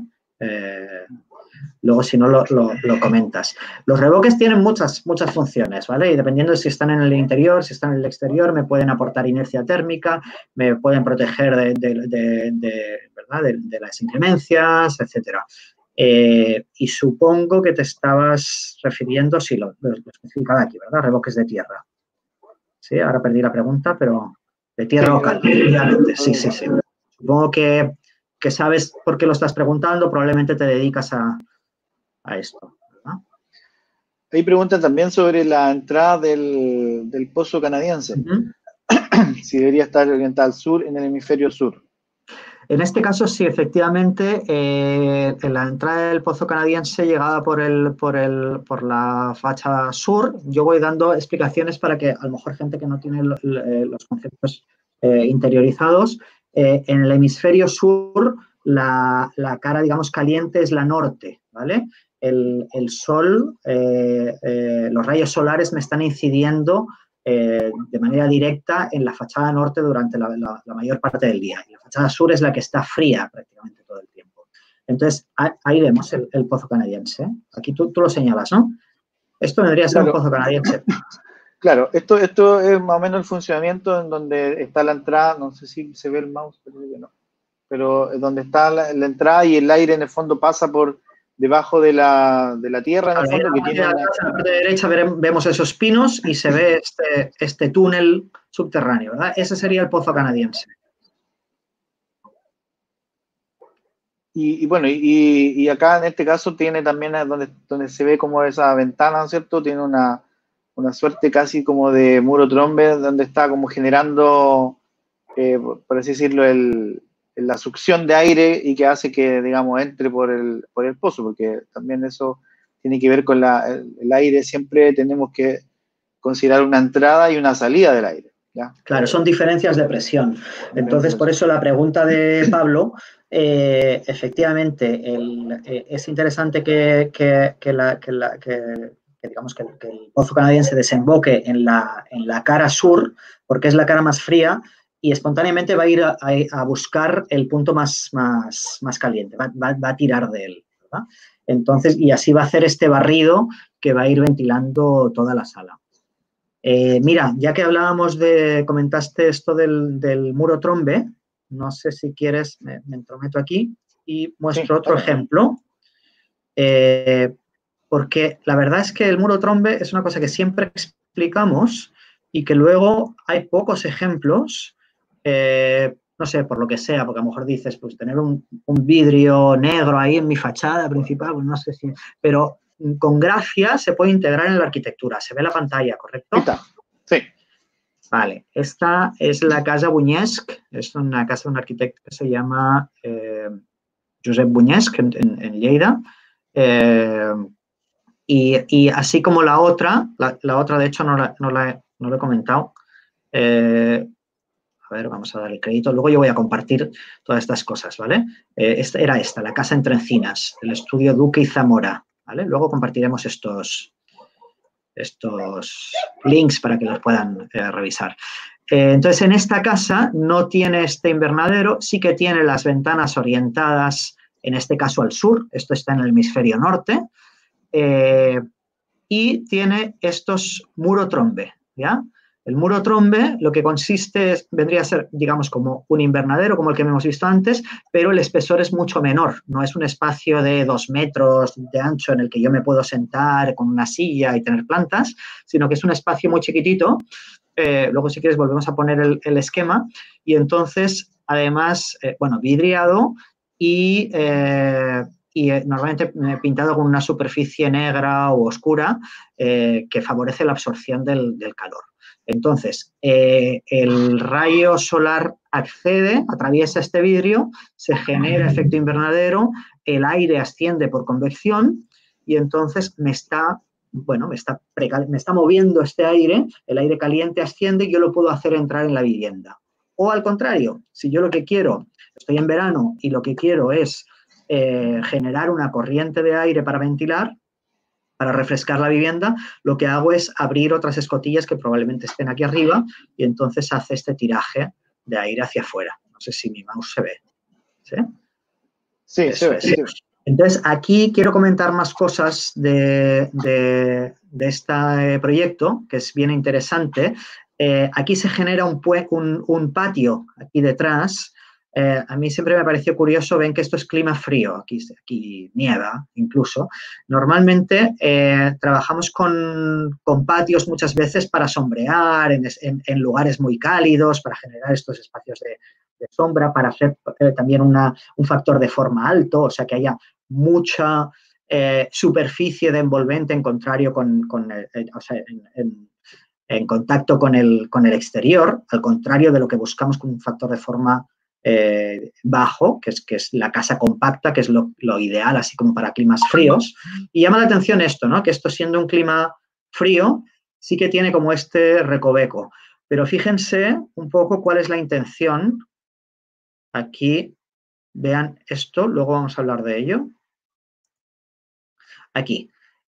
luego si no lo comentas. Los revoques tienen muchas funciones, ¿vale? Y dependiendo de si están en el interior, si están en el exterior, me pueden aportar inercia térmica, me pueden proteger ¿verdad? de las inclemencias, etcétera. Y supongo que te estabas refiriendo, sí, lo especificaba aquí, ¿verdad? Revoques de tierra. Sí, ahora perdí la pregunta, pero de tierra o cal, obviamente. Sí. Supongo que sabes por qué lo estás preguntando, probablemente te dedicas a esto, ¿verdad? Hay preguntas también sobre la entrada del pozo canadiense. Si debería estar orientada al sur, en el hemisferio sur. En este caso, sí, efectivamente, en la entrada del pozo canadiense, llegada por la fachada sur, yo voy dando explicaciones para que a lo mejor gente que no tiene los conceptos interiorizados, en el hemisferio sur, la cara, digamos, caliente es la norte, ¿vale? El sol, los rayos solares me están incidiendo de manera directa en la fachada norte durante la mayor parte del día. Y la fachada sur es la que está fría prácticamente todo el tiempo. Entonces, ahí vemos el pozo canadiense. Aquí tú lo señalas, ¿no? Esto vendría a ser un pozo canadiense. Claro, esto es más o menos el funcionamiento en donde está la entrada, no sé si se ve el mouse, pero donde está la entrada y el aire en el fondo pasa por debajo de la tierra, en el fondo. En la parte derecha vemos esos pinos y se ve este túnel subterráneo, ¿verdad? Ese sería el pozo canadiense. Y bueno, y acá en este caso tiene también donde se ve como esa ventana, ¿no es cierto? Tiene una suerte casi como de muro trombe donde está como generando, por así decirlo, la succión de aire y que hace que, digamos, entre por el pozo, porque también eso tiene que ver con el aire. Siempre tenemos que considerar una entrada y una salida del aire, ¿ya? Claro, son diferencias de presión. Entonces, por eso la pregunta de Pablo, efectivamente, es interesante que digamos que el pozo canadiense desemboque en la cara sur, porque es la cara más fría, y espontáneamente va a ir a buscar el punto más caliente, va a tirar de él, ¿verdad? Entonces, y así va a hacer este barrido que va a ir ventilando toda la sala. Mira, ya que comentaste esto del muro trombe, no sé si quieres, me entrometo aquí y muestro otro ejemplo, porque la verdad es que el muro trombe es una cosa que siempre explicamos, y que luego hay pocos ejemplos, no sé, por lo que sea, porque a lo mejor dices, pues tener un vidrio negro ahí en mi fachada principal, pues no sé si, pero con gracia se puede integrar en la arquitectura. Se ve la pantalla, ¿correcto? Ahí está. Sí. Vale, esta es la Casa Buñesc, es una casa de un arquitecto que se llama Josep Buñesc en Lleida. Y así como la otra de hecho no lo he comentado. A ver, vamos a dar el crédito. Luego yo voy a compartir todas estas cosas, ¿vale? Era esta, la casa entre encinas, el estudio Duque y Zamora, ¿vale? Luego compartiremos estos links para que los puedan revisar. Entonces, en esta casa no tiene este invernadero, sí que tiene las ventanas orientadas, en este caso al sur, esto está en el hemisferio norte, y tiene estos muro trombe, ¿ya? El muro trombe lo que consiste vendría a ser, digamos, como un invernadero, como el que hemos visto antes, pero el espesor es mucho menor. No es un espacio de 2 metros de ancho en el que yo me puedo sentar con una silla y tener plantas, sino que es un espacio muy chiquitito. Luego, si quieres, volvemos a poner el esquema. Y entonces, además, bueno, vidriado y normalmente pintado con una superficie negra o oscura que favorece la absorción del calor. Entonces, el rayo solar accede, atraviesa este vidrio, se genera efecto invernadero, el aire asciende por convección y entonces me está moviendo este aire, el aire caliente asciende y yo lo puedo hacer entrar en la vivienda. O al contrario, si yo lo que quiero, estoy en verano y lo que quiero es generar una corriente de aire para ventilar, para refrescar la vivienda, lo que hago es abrir otras escotillas que probablemente estén aquí arriba y entonces hace este tiraje de aire hacia afuera. No sé si mi mouse se ve. ¿Sí? Sí, se ve. Sí. Entonces, aquí quiero comentar más cosas de este proyecto, que es bien interesante. Aquí se genera un patio aquí detrás. A mí siempre me pareció curioso, ven que esto es clima frío, aquí nieva incluso. Normalmente trabajamos con patios muchas veces para sombrear en lugares muy cálidos, para generar estos espacios de sombra, para hacer también un factor de forma alto, o sea que haya mucha superficie de envolvente en contrario en contacto con el exterior, al contrario de lo que buscamos con un factor de forma bajo, que es la casa compacta, que es lo ideal, así como para climas fríos. Y llama la atención esto, ¿no? Que esto siendo un clima frío, sí que tiene como este recoveco. Pero fíjense un poco cuál es la intención. Aquí, vean esto, luego vamos a hablar de ello. Aquí.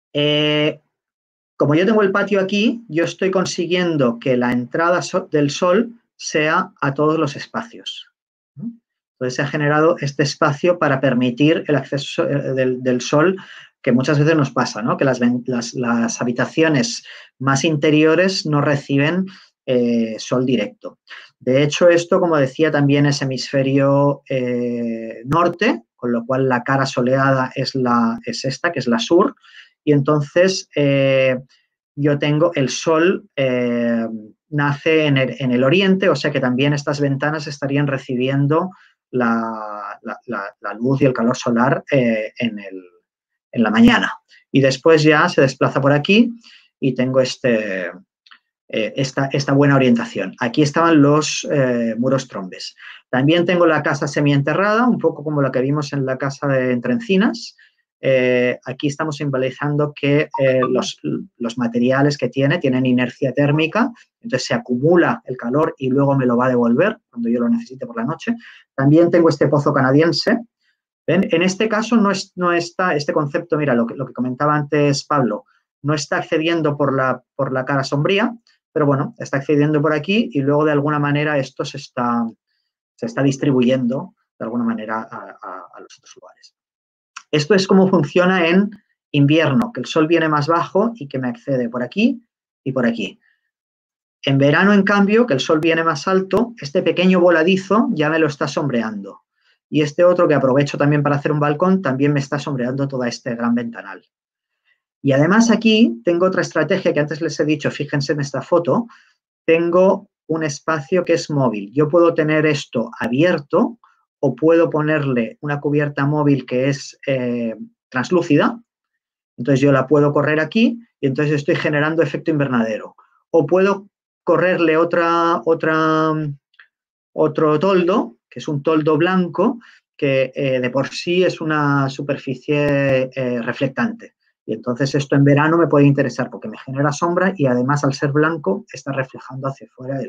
Como yo tengo el patio aquí, yo estoy consiguiendo que la entrada del sol sea a todos los espacios. Entonces se ha generado este espacio para permitir el acceso del sol, que muchas veces nos pasa, ¿no? Que las habitaciones más interiores no reciben sol directo. De hecho, esto, como decía, también es hemisferio norte, con lo cual la cara soleada es esta, que es la sur, y entonces yo tengo el sol nace en el oriente, o sea que también estas ventanas estarían recibiendo la luz y el calor solar en la mañana. Y después ya se desplaza por aquí y tengo esta buena orientación. Aquí estaban los muros trombes. También tengo la casa semienterrada, un poco como la que vimos en la casa de Entre Encinas. Aquí estamos simbolizando que los materiales que tienen inercia térmica, entonces se acumula el calor y luego me lo va a devolver cuando yo lo necesite por la noche. También tengo este pozo canadiense. ¿Ven? En este caso no está este concepto, mira, lo que comentaba antes Pablo, no está accediendo por la cara sombría, pero bueno, está accediendo por aquí y luego de alguna manera esto se está distribuyendo de alguna manera a los otros lugares. Esto es cómo funciona en invierno, que el sol viene más bajo y que me accede por aquí y por aquí. En verano, en cambio, que el sol viene más alto, este pequeño voladizo ya me lo está sombreando. Y este otro que aprovecho también para hacer un balcón, también me está sombreando toda este gran ventanal. Y además aquí tengo otra estrategia que antes les he dicho, fíjense en esta foto, tengo un espacio que es móvil. Yo puedo tener esto abierto o puedo ponerle una cubierta móvil que es translúcida. Entonces yo la puedo correr aquí y entonces estoy generando efecto invernadero. O puedo correrle otro toldo, que es un toldo blanco, que de por sí es una superficie reflectante. Y entonces esto en verano me puede interesar porque me genera sombra y además al ser blanco está reflejando hacia afuera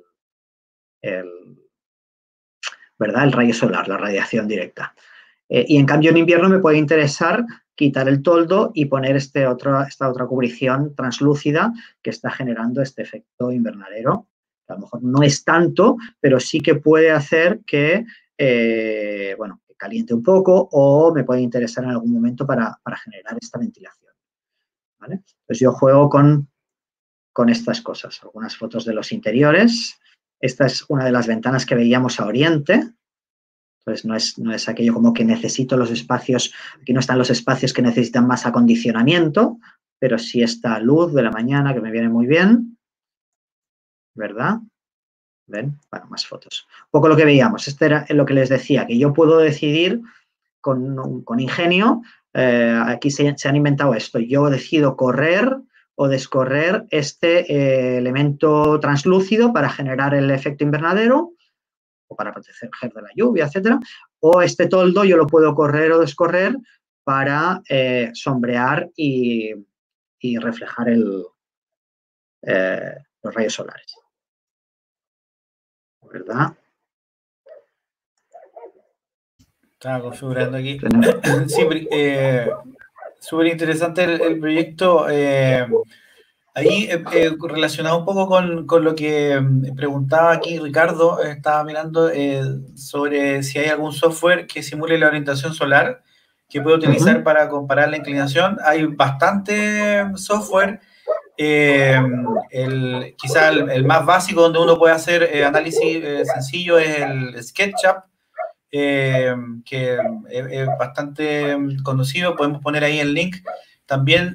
¿verdad? El rayo solar, la radiación directa. Y en cambio en invierno me puede interesar quitar el toldo y poner esta otra cubrición translúcida que está generando este efecto invernadero. A lo mejor no es tanto, pero sí que puede hacer que, bueno, que caliente un poco o me puede interesar en algún momento para generar esta ventilación. ¿Vale? Entonces yo juego con estas cosas. Algunas fotos de los interiores. Esta es una de las ventanas que veíamos a oriente. Entonces, no es aquello como que necesito los espacios, aquí no están los espacios que necesitan más acondicionamiento, pero sí esta luz de la mañana que me viene muy bien, ¿verdad? ¿Ven? Bueno, más fotos. Un poco lo que veíamos, este era lo que les decía, que yo puedo decidir con ingenio, aquí se han inventado esto, yo decido correr o descorrer este elemento translúcido para generar el efecto invernadero, o para proteger de la lluvia, etcétera, o este toldo yo lo puedo correr o descorrer para sombrear y reflejar los rayos solares. ¿Verdad? Estaba configurando aquí. Sí, súper interesante el proyecto. Ahí, relacionado un poco con lo que preguntaba aquí Ricardo, estaba mirando sobre si hay algún software que simule la orientación solar que puede utilizar para comparar la inclinación. Hay bastante software. Quizá el más básico donde uno puede hacer análisis sencillo es el SketchUp, que es bastante conocido. Podemos poner ahí el link. También...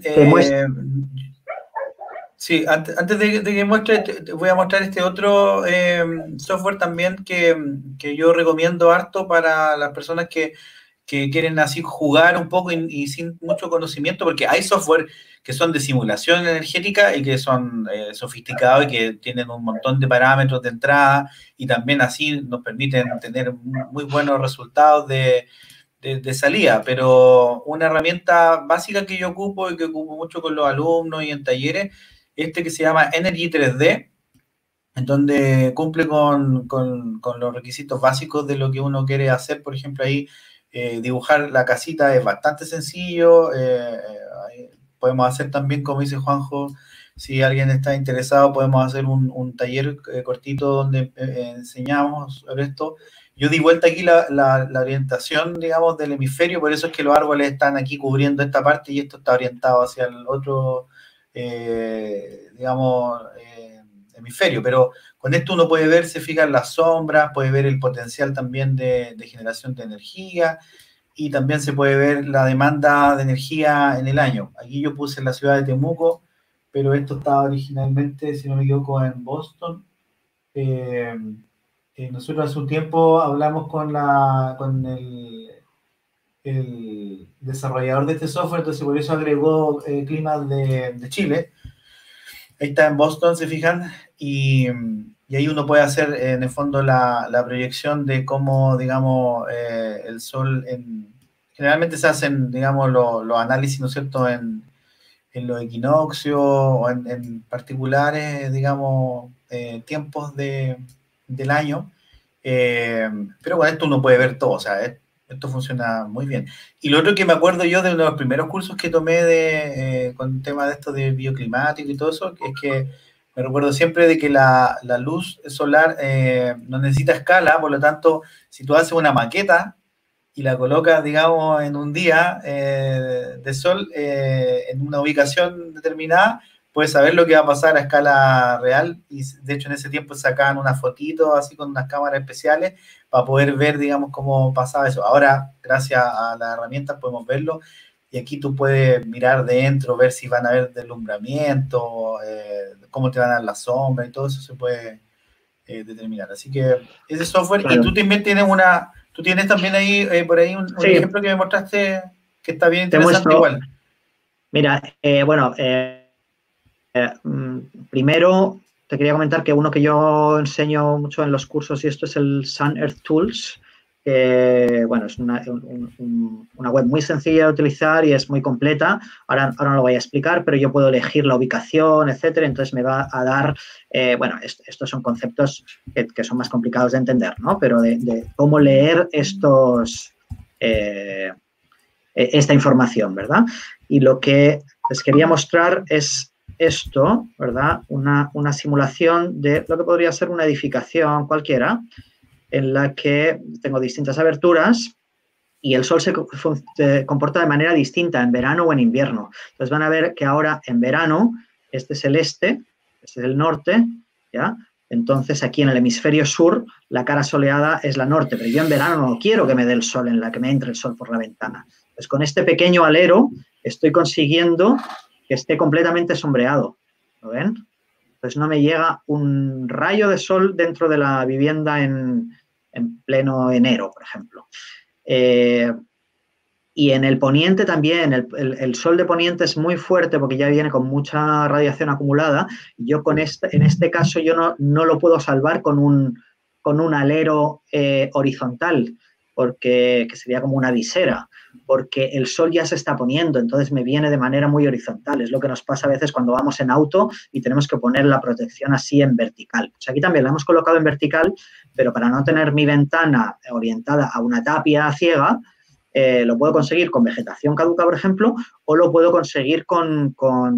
sí, antes de que muestre, te voy a mostrar este otro software también que yo recomiendo harto para las personas que quieren así jugar un poco y sin mucho conocimiento, porque hay software que son de simulación energética y que son sofisticados y que tienen un montón de parámetros de entrada y también así nos permiten tener muy buenos resultados de salida, pero una herramienta básica que yo ocupo y que ocupo mucho con los alumnos y en talleres, que se llama Energy 3D, en donde cumple con los requisitos básicos de lo que uno quiere hacer. Por ejemplo, ahí dibujar la casita es bastante sencillo. Podemos hacer también, como dice Juanjo, si alguien está interesado, podemos hacer un taller cortito donde enseñamos sobre esto. Yo di vuelta aquí la orientación, digamos, del hemisferio, por eso es que los árboles están aquí cubriendo esta parte y esto está orientado hacia el otro, digamos, hemisferio. Pero con esto uno puede ver, se fijan las sombras, puede ver el potencial también de generación de energía y también se puede ver la demanda de energía en el año. Aquí yo puse la ciudad de Temuco, pero esto estaba originalmente, si no me equivoco, en Boston. Nosotros hace un tiempo hablamos con el desarrollador de este software, entonces por eso agregó climas de Chile. Ahí está en Boston, se fijan, y ahí uno puede hacer en el fondo la proyección de cómo, digamos, el sol, generalmente se hacen, digamos, los análisis, ¿no es cierto?, en los equinoccios o en particulares, digamos, tiempos del año, pero con esto uno puede ver todo, o sea, esto funciona muy bien. Y lo otro que me acuerdo yo de uno de los primeros cursos que tomé con el tema de esto de bioclimático y todo eso, es que me recuerdo siempre de que la luz solar no necesita escala, por lo tanto, si tú haces una maqueta y la colocas, digamos, en un día de sol en una ubicación determinada, puedes saber lo que va a pasar a escala real. Y de hecho en ese tiempo sacaban unas fotitos así con unas cámaras especiales para poder ver, digamos, cómo pasaba eso. Ahora, gracias a las herramientas, podemos verlo. y aquí tú puedes mirar dentro, ver si van a haber deslumbramiento, cómo te van a dar la sombra y todo eso se puede determinar. Así que ese software, claro. Y tú también tienes tú tienes también ahí, por ahí un sí. Ejemplo que me mostraste que está bien interesante igual. Mira, primero te quería comentar que uno que yo enseño mucho en los cursos y esto es el Sun Earth Tools. Bueno, es una web muy sencilla de utilizar y es muy completa. Ahora no lo voy a explicar, pero yo puedo elegir la ubicación, etcétera. Entonces me va a dar, bueno, estos son conceptos que son más complicados de entender, ¿no? Pero de cómo leer esta información, ¿verdad? Y lo que les quería mostrar es esto, ¿verdad? Una simulación de lo que podría ser una edificación cualquiera, en la que tengo distintas aberturas y el sol se comporta de manera distinta en verano o en invierno. Entonces van a ver que ahora en verano, este es el este, este es el norte, ¿ya? Entonces aquí en el hemisferio sur la cara soleada es la norte, pero yo en verano no quiero que me dé el sol, en la que me entre el sol por la ventana. Entonces con este pequeño alero estoy consiguiendo que esté completamente sombreado, ¿lo ven? Entonces no me llega un rayo de sol dentro de la vivienda en pleno enero, por ejemplo. Y en el poniente también, el sol de poniente es muy fuerte porque ya viene con mucha radiación acumulada. Yo en este caso yo no lo puedo salvar con un alero horizontal, que sería como una visera, porque el sol ya se está poniendo, entonces me viene de manera muy horizontal. Es lo que nos pasa a veces cuando vamos en auto y tenemos que poner la protección así en vertical. Pues aquí también la hemos colocado en vertical, pero para no tener mi ventana orientada a una tapia ciega, lo puedo conseguir con vegetación caduca, por ejemplo, o lo puedo conseguir con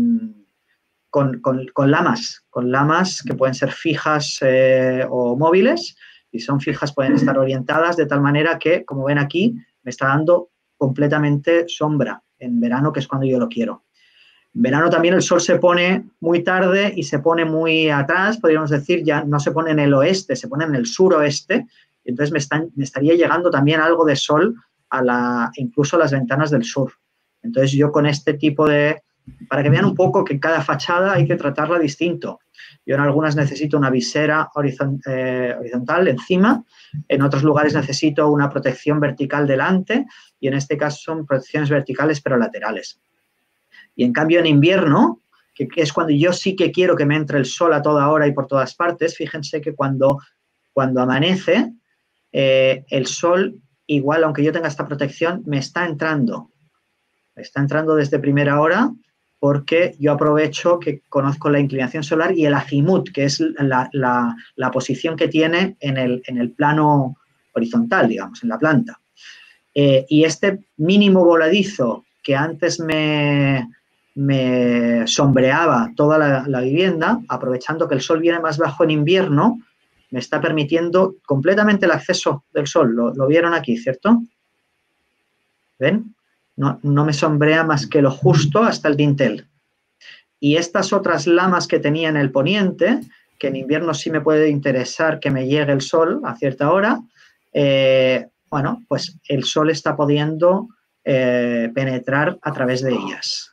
lamas que pueden ser fijas o móviles. Si son fijas pueden estar orientadas de tal manera que, como ven aquí, me está dando completamente sombra en verano, que es cuando yo lo quiero. En verano también el sol se pone muy tarde y se pone muy atrás, podríamos decir, ya no se pone en el oeste, se pone en el suroeste, y entonces me estaría llegando también algo de sol incluso a las ventanas del sur. Entonces yo con este tipo para que vean un poco que cada fachada hay que tratarla distinto. Yo en algunas necesito una visera horizontal encima, en otros lugares necesito una protección vertical delante y en este caso son protecciones verticales pero laterales. Y en cambio en invierno, que es cuando yo sí que quiero que me entre el sol a toda hora y por todas partes, fíjense que cuando amanece, el sol, igual aunque yo tenga esta protección, me está entrando desde primera hora, porque yo aprovecho que conozco la inclinación solar y el azimut, que es la posición que tiene en el plano horizontal, digamos, en la planta. Y este mínimo voladizo que antes me sombreaba toda la vivienda, aprovechando que el sol viene más bajo en invierno, me está permitiendo completamente el acceso del sol. Lo vieron aquí, ¿cierto? ¿Ven? No me sombrea más que lo justo hasta el dintel. Y estas otras lamas que tenía en el poniente, que en invierno sí me puede interesar que me llegue el sol a cierta hora, bueno, pues el sol está pudiendo penetrar a través de ellas.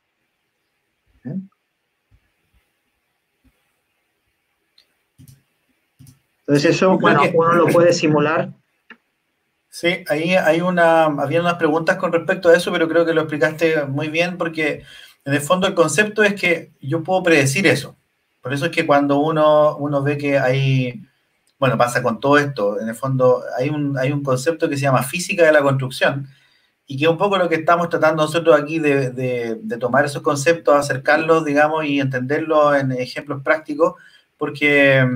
Entonces eso, bueno, uno lo puede simular. Sí, ahí había unas preguntas con respecto a eso, pero creo que lo explicaste muy bien porque en el fondo el concepto es que yo puedo predecir eso. Por eso es que cuando uno ve que bueno, pasa con todo esto, en el fondo hay un concepto que se llama física de la construcción y que es un poco lo que estamos tratando nosotros aquí de tomar esos conceptos, acercarlos, digamos, y entenderlos en ejemplos prácticos, porque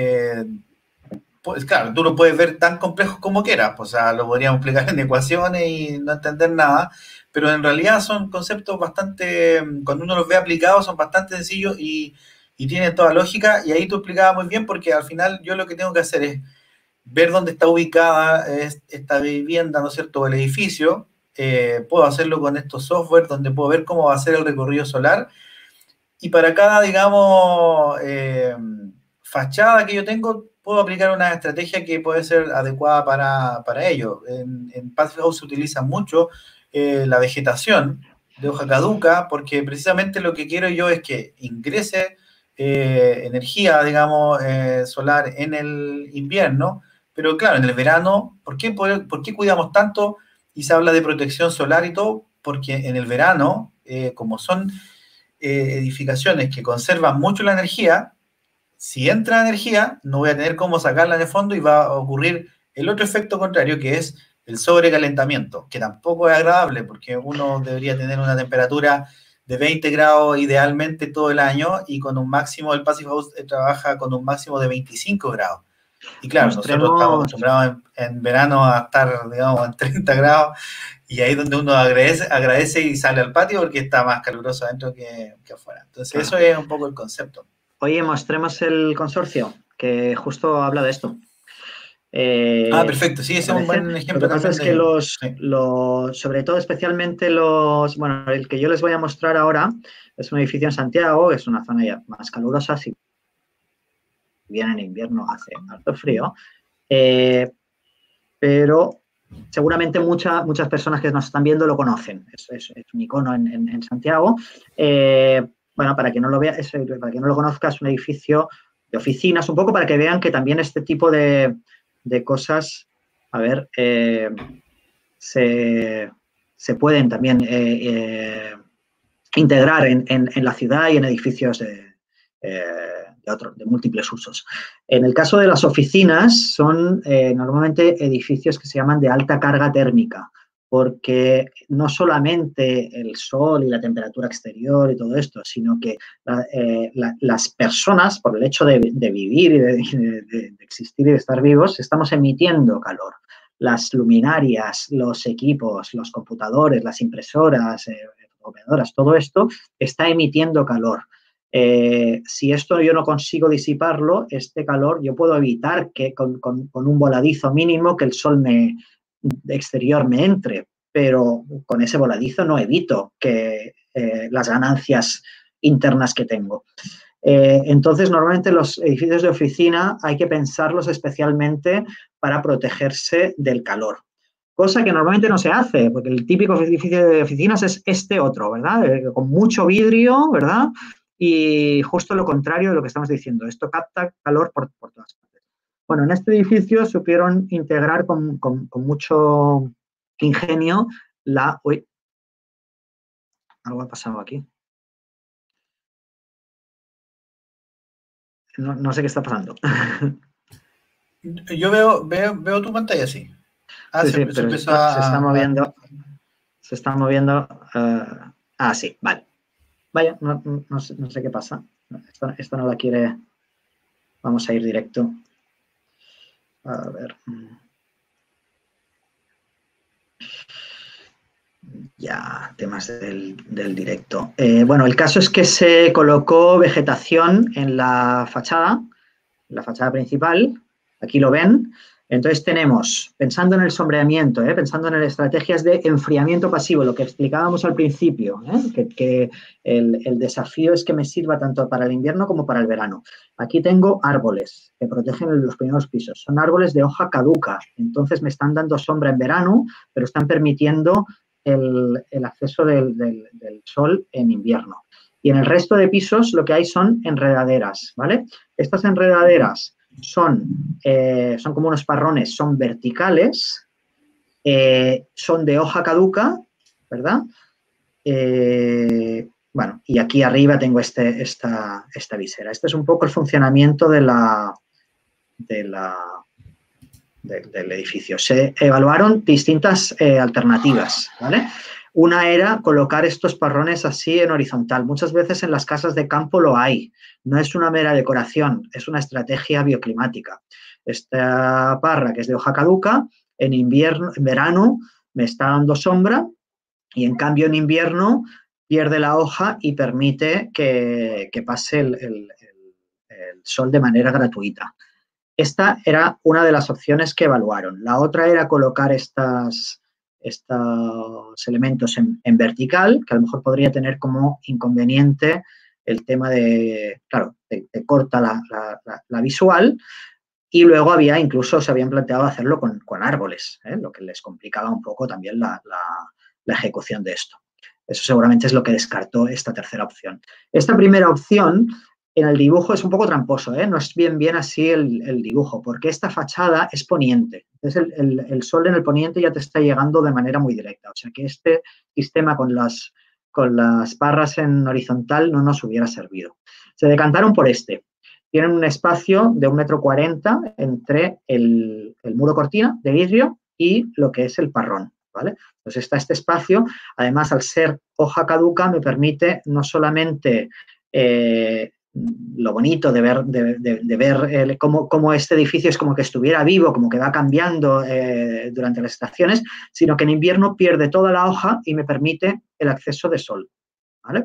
pues claro, tú lo puedes ver tan complejo como quieras, pues, o sea, lo podríamos explicar en ecuaciones y no entender nada, pero en realidad son conceptos bastante, cuando uno los ve aplicados, son bastante sencillos y tienen toda lógica, y ahí tú explicabas muy bien, porque al final yo lo que tengo que hacer es ver dónde está ubicada esta vivienda, ¿no es cierto?, o el edificio. Puedo hacerlo con estos software, donde puedo ver cómo va a ser el recorrido solar, y para cada, digamos, fachada que yo tengo, puedo aplicar una estrategia que puede ser adecuada para ello. En Passive House se utiliza mucho la vegetación, de hoja caduca, porque precisamente lo que quiero yo es que ingrese energía, digamos, solar en el invierno, pero claro, en el verano, ¿por qué cuidamos tanto? Y se habla de protección solar y todo, porque en el verano, como son edificaciones que conservan mucho la energía, si entra energía, no voy a tener cómo sacarla en el fondo y va a ocurrir el otro efecto contrario, que es el sobrecalentamiento, que tampoco es agradable porque uno debería tener una temperatura de 20 grados idealmente todo el año y con un máximo, el Passive House trabaja con un máximo de 25 grados. Y claro, nosotros estamos acostumbrados en verano a estar, digamos, en 30 grados y ahí es donde uno agradece y sale al patio porque está más caluroso adentro que afuera. Entonces, eso es un poco el concepto. Oye, mostremos el consorcio, que justo habla de esto. Perfecto, sí, ese es un buen ejemplo. Lo que pasa es que sobre todo especialmente bueno, el que yo les voy a mostrar ahora es un edificio en Santiago, que es una zona ya más calurosa, si bien en invierno hace harto frío, pero seguramente muchas personas que nos están viendo lo conocen, es un icono en Santiago. Bueno, para quien no lo vea, para quien no lo conozca, es un edificio de oficinas, un poco para que vean que también este tipo de cosas, a ver, se pueden también integrar en la ciudad y en edificios de múltiples usos. En el caso de las oficinas, son normalmente edificios que se llaman de alta carga térmica, porque no solamente el sol y la temperatura exterior y todo esto, sino que las personas, por el hecho de vivir y de existir y de estar vivos, estamos emitiendo calor. Las luminarias, los equipos, los computadores, las impresoras, fotocopiadoras, todo esto está emitiendo calor. Si esto yo no consigo disiparlo, este calor, yo puedo evitar que con un voladizo mínimo que el sol exterior me entre, pero con ese voladizo no evito que las ganancias internas que tengo. Entonces, normalmente los edificios de oficina hay que pensarlos especialmente para protegerse del calor. Cosa que normalmente no se hace, porque el típico edificio de oficinas es este otro, ¿verdad? Con mucho vidrio, ¿verdad? Y justo lo contrario de lo que estamos diciendo. Esto capta calor por todas partes. Bueno, en este edificio supieron integrar con mucho ingenio Uy, algo ha pasado aquí. No sé qué está pasando. Yo veo tu pantalla, sí. Sí, pero se está moviendo. Se está moviendo. Sí, vale. Vaya, no sé qué pasa. Esto no la quiere. Vamos a ir directo. A ver. Ya, temas del directo. Bueno, el caso es que se colocó vegetación en la fachada principal. Aquí lo ven. Entonces tenemos, pensando en el sombreamiento, pensando en estrategias de enfriamiento pasivo, lo que explicábamos al principio, que el desafío es que me sirva tanto para el invierno como para el verano. Aquí tengo árboles que protegen los primeros pisos. Son árboles de hoja caduca, entonces me están dando sombra en verano, pero están permitiendo el acceso del sol en invierno. Y en el resto de pisos lo que hay son enredaderas, ¿vale? Estas enredaderas son como unos parrones, son verticales, son de hoja caduca, ¿verdad? Bueno, y aquí arriba tengo esta visera. Este es un poco el funcionamiento del edificio. Se evaluaron distintas alternativas, ¿vale? Una era colocar estos parrones así en horizontal. Muchas veces en las casas de campo lo hay. No es una mera decoración, es una estrategia bioclimática. Esta parra, que es de hoja caduca, en verano me está dando sombra y en cambio en invierno pierde la hoja y permite que pase el sol de manera gratuita. Esta era una de las opciones que evaluaron. La otra era colocar estos elementos en vertical, que a lo mejor podría tener como inconveniente el tema de, claro, te corta la visual, y luego se habían planteado hacerlo con árboles, lo que les complicaba un poco también la ejecución de esto. Eso seguramente es lo que descartó esta tercera opción. Esta primera opción, en el dibujo es un poco tramposo, ¿eh? No es bien así el dibujo, porque esta fachada es poniente. Entonces, el sol en el poniente ya te está llegando de manera muy directa. O sea, que este sistema con las barras en horizontal no nos hubiera servido. Se decantaron por este. Tienen un espacio de 1,40 m entre el muro cortina de vidrio y lo que es el parrón, ¿vale? Entonces está este espacio. Además, al ser hoja caduca, me permite no solamente lo bonito de ver cómo este edificio es como que estuviera vivo, como que va cambiando durante las estaciones, sino que en invierno pierde toda la hoja y me permite el acceso de sol, ¿vale?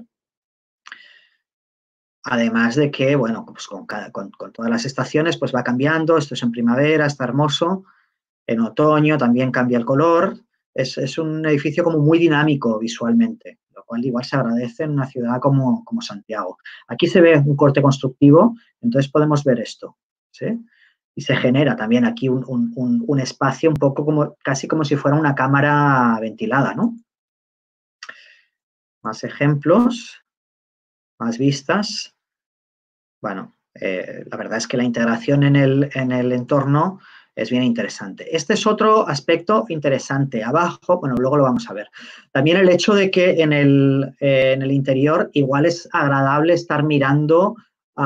Además de que, bueno, pues con todas las estaciones pues va cambiando. Esto es en primavera, está hermoso. En otoño también cambia el color. Es un edificio como muy dinámico visualmente, lo cual igual se agradece en una ciudad como Santiago. Aquí se ve un corte constructivo, entonces podemos ver esto, ¿sí? Y se genera también aquí un espacio un poco casi como si fuera una cámara ventilada, ¿no? Más ejemplos, más vistas. Bueno, la verdad es que la integración en el entorno es bien interesante. Este es otro aspecto interesante. Abajo, bueno, luego lo vamos a ver. También el hecho de que en el interior igual es agradable estar mirando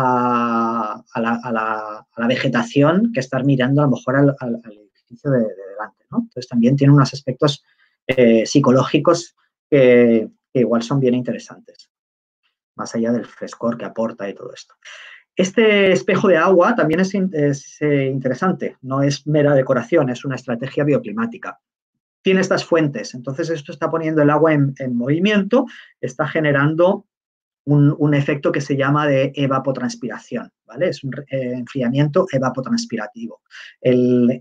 a la vegetación que estar mirando a lo mejor al edificio de delante, ¿no? Entonces también tiene unos aspectos psicológicos que igual son bien interesantes, más allá del frescor que aporta y todo esto. Este espejo de agua también es interesante, no es mera decoración, es una estrategia bioclimática. Tiene estas fuentes, entonces esto está poniendo el agua en movimiento, está generando un efecto que se llama de evapotranspiración, ¿vale? Es un enfriamiento evapotranspirativo. El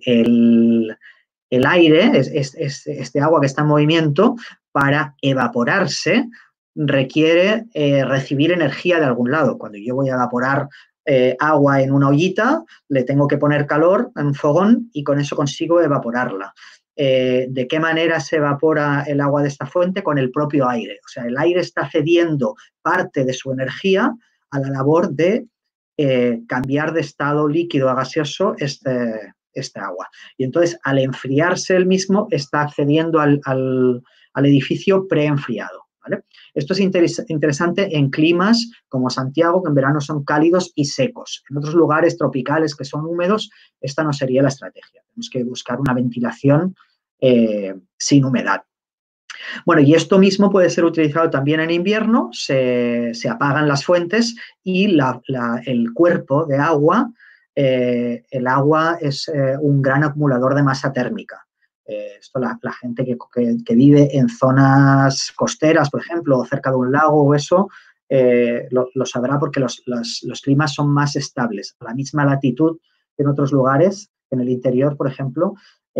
aire, este agua que está en movimiento, para evaporarse, requiere recibir energía de algún lado. Cuando yo voy a evaporar agua en una ollita, le tengo que poner calor en un fogón y con eso consigo evaporarla. ¿De qué manera se evapora el agua de esta fuente? Con el propio aire. O sea, el aire está cediendo parte de su energía a la labor de cambiar de estado líquido a gaseoso este agua. Y entonces, al enfriarse el mismo, está accediendo al edificio preenfriado, ¿vale? Esto es interesante en climas como Santiago, que en verano son cálidos y secos. En otros lugares tropicales que son húmedos, esta no sería la estrategia. Tenemos que buscar una ventilación sin humedad. Bueno, y esto mismo puede ser utilizado también en invierno. Se apagan las fuentes y el cuerpo de agua, el agua es un gran acumulador de masa térmica. Esto la gente que vive en zonas costeras, por ejemplo, o cerca de un lago o eso, lo sabrá porque los climas son más estables. A la misma latitud que en otros lugares, en el interior, por ejemplo, no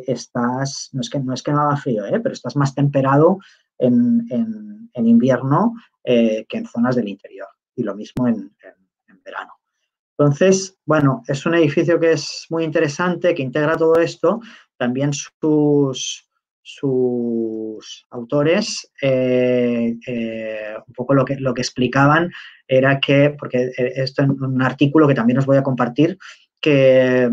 es que no haga frío, pero estás más temperado en invierno que en zonas del interior. Y lo mismo en verano. Entonces, bueno, es un edificio que es muy interesante, que integra todo esto. También sus autores, un poco lo que explicaban era que, porque esto en un artículo que también os voy a compartir, que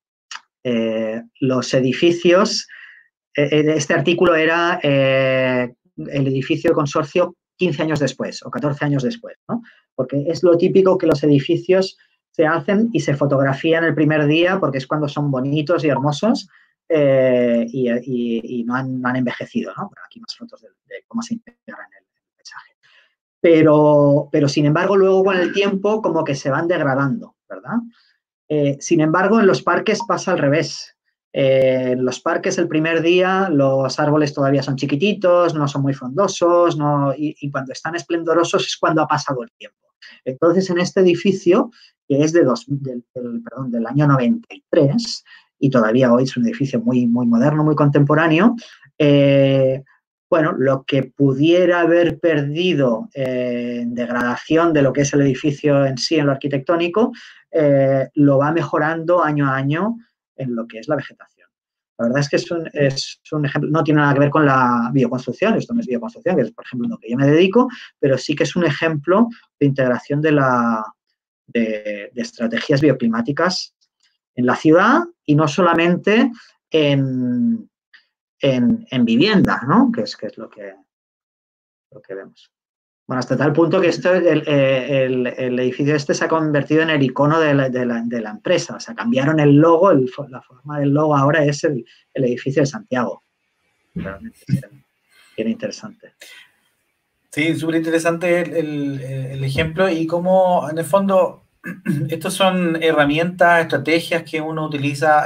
los edificios, este artículo era el edificio de consorcio 15 años después o 14 años después, ¿no? Porque es lo típico que los edificios se hacen y se fotografían el primer día porque es cuando son bonitos y hermosos y no han envejecido, ¿no? Aquí más fotos de cómo se integran en el paisaje. Pero, sin embargo, luego con el tiempo como que se van degradando, ¿verdad? Sin embargo, en los parques pasa al revés. En los parques el primer día los árboles todavía son chiquititos, no son muy frondosos, y cuando están esplendorosos es cuando ha pasado el tiempo. Entonces, en este edificio, que es del año 93, y todavía hoy es un edificio muy, muy moderno, muy contemporáneo, bueno, lo que pudiera haber perdido en degradación de lo que es el edificio en sí, en lo arquitectónico, lo va mejorando año a año en lo que es la vegetación. La verdad es que es un ejemplo, no tiene nada que ver con la bioconstrucción, esto no es bioconstrucción, que es, por ejemplo, lo que yo me dedico, pero sí que es un ejemplo de integración de estrategias bioclimáticas en la ciudad y no solamente en vivienda, ¿no? Que es lo que vemos. Bueno, hasta tal punto que el edificio este se ha convertido en el icono de la empresa. O sea, cambiaron el logo, la forma del logo ahora es el edificio de Santiago. Realmente bien interesante. Sí, súper interesante el ejemplo y cómo, en el fondo, estos son herramientas, estrategias que uno utiliza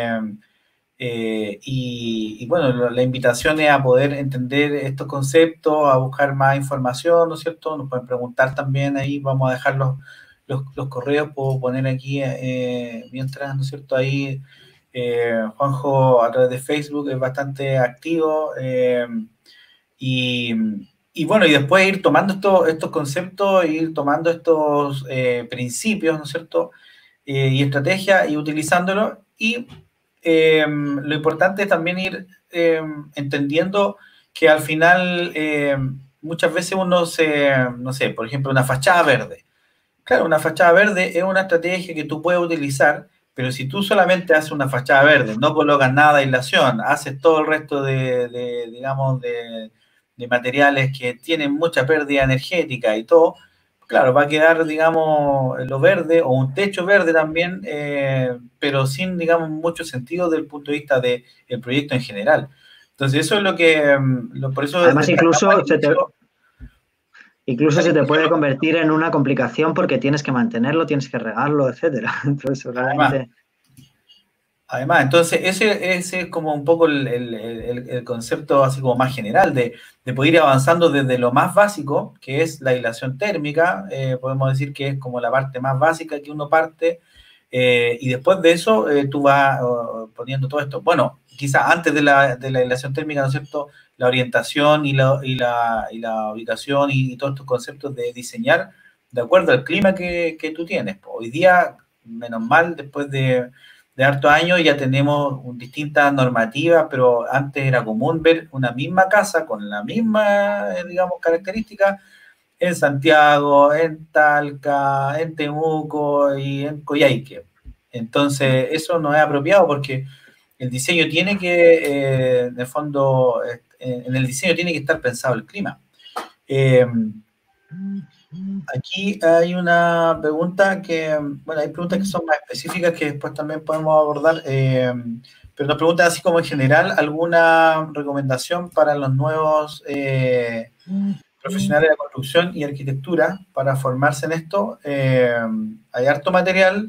y bueno, la invitación es a poder entender estos conceptos, a buscar más información, ¿no es cierto? Nos pueden preguntar también ahí, vamos a dejar los correos, puedo poner aquí mientras, ¿no es cierto? Ahí Juanjo a través de Facebook es bastante activo y bueno, y después ir tomando estos conceptos, ir tomando estos principios, ¿no es cierto? Y estrategias y utilizándolos y lo importante es también ir entendiendo que al final muchas veces uno no sé, por ejemplo, una fachada verde. Claro, una fachada verde es una estrategia que tú puedes utilizar, pero si tú solamente haces una fachada verde, no colocas nada de aislación, haces todo el resto digamos, de materiales que tienen mucha pérdida energética y todo, claro, va a quedar, digamos, lo verde o un techo verde también, pero sin, digamos, mucho sentido desde el punto de vista del proyecto en general. Entonces, eso es lo que, por eso... Además, incluso se te puede convertir en una complicación porque tienes que mantenerlo, tienes que regarlo, etcétera. Entonces, realmente... Además, entonces ese es como un poco el concepto así como más general de poder ir avanzando desde lo más básico, que es la aislación térmica, podemos decir que es como la parte más básica que uno parte, y después de eso tú vas poniendo todo esto. Bueno, quizás antes de la aislación térmica, ¿no es cierto?, la orientación y la ubicación y todos estos conceptos de diseñar de acuerdo al clima que tú tienes. Hoy día, menos mal, después de hartos años ya tenemos distintas normativas, pero antes era común ver una misma casa con la misma, digamos, característica en Santiago, en Talca, en Temuco y en Coyhaique. Entonces, eso no es apropiado porque el diseño tiene que, en el fondo, en el diseño tiene que estar pensado el clima. Aquí hay una pregunta bueno, hay preguntas que son más específicas que después también podemos abordar, pero nos preguntan así como en general, ¿alguna recomendación para los nuevos profesionales de construcción y arquitectura para formarse en esto? Hay harto material,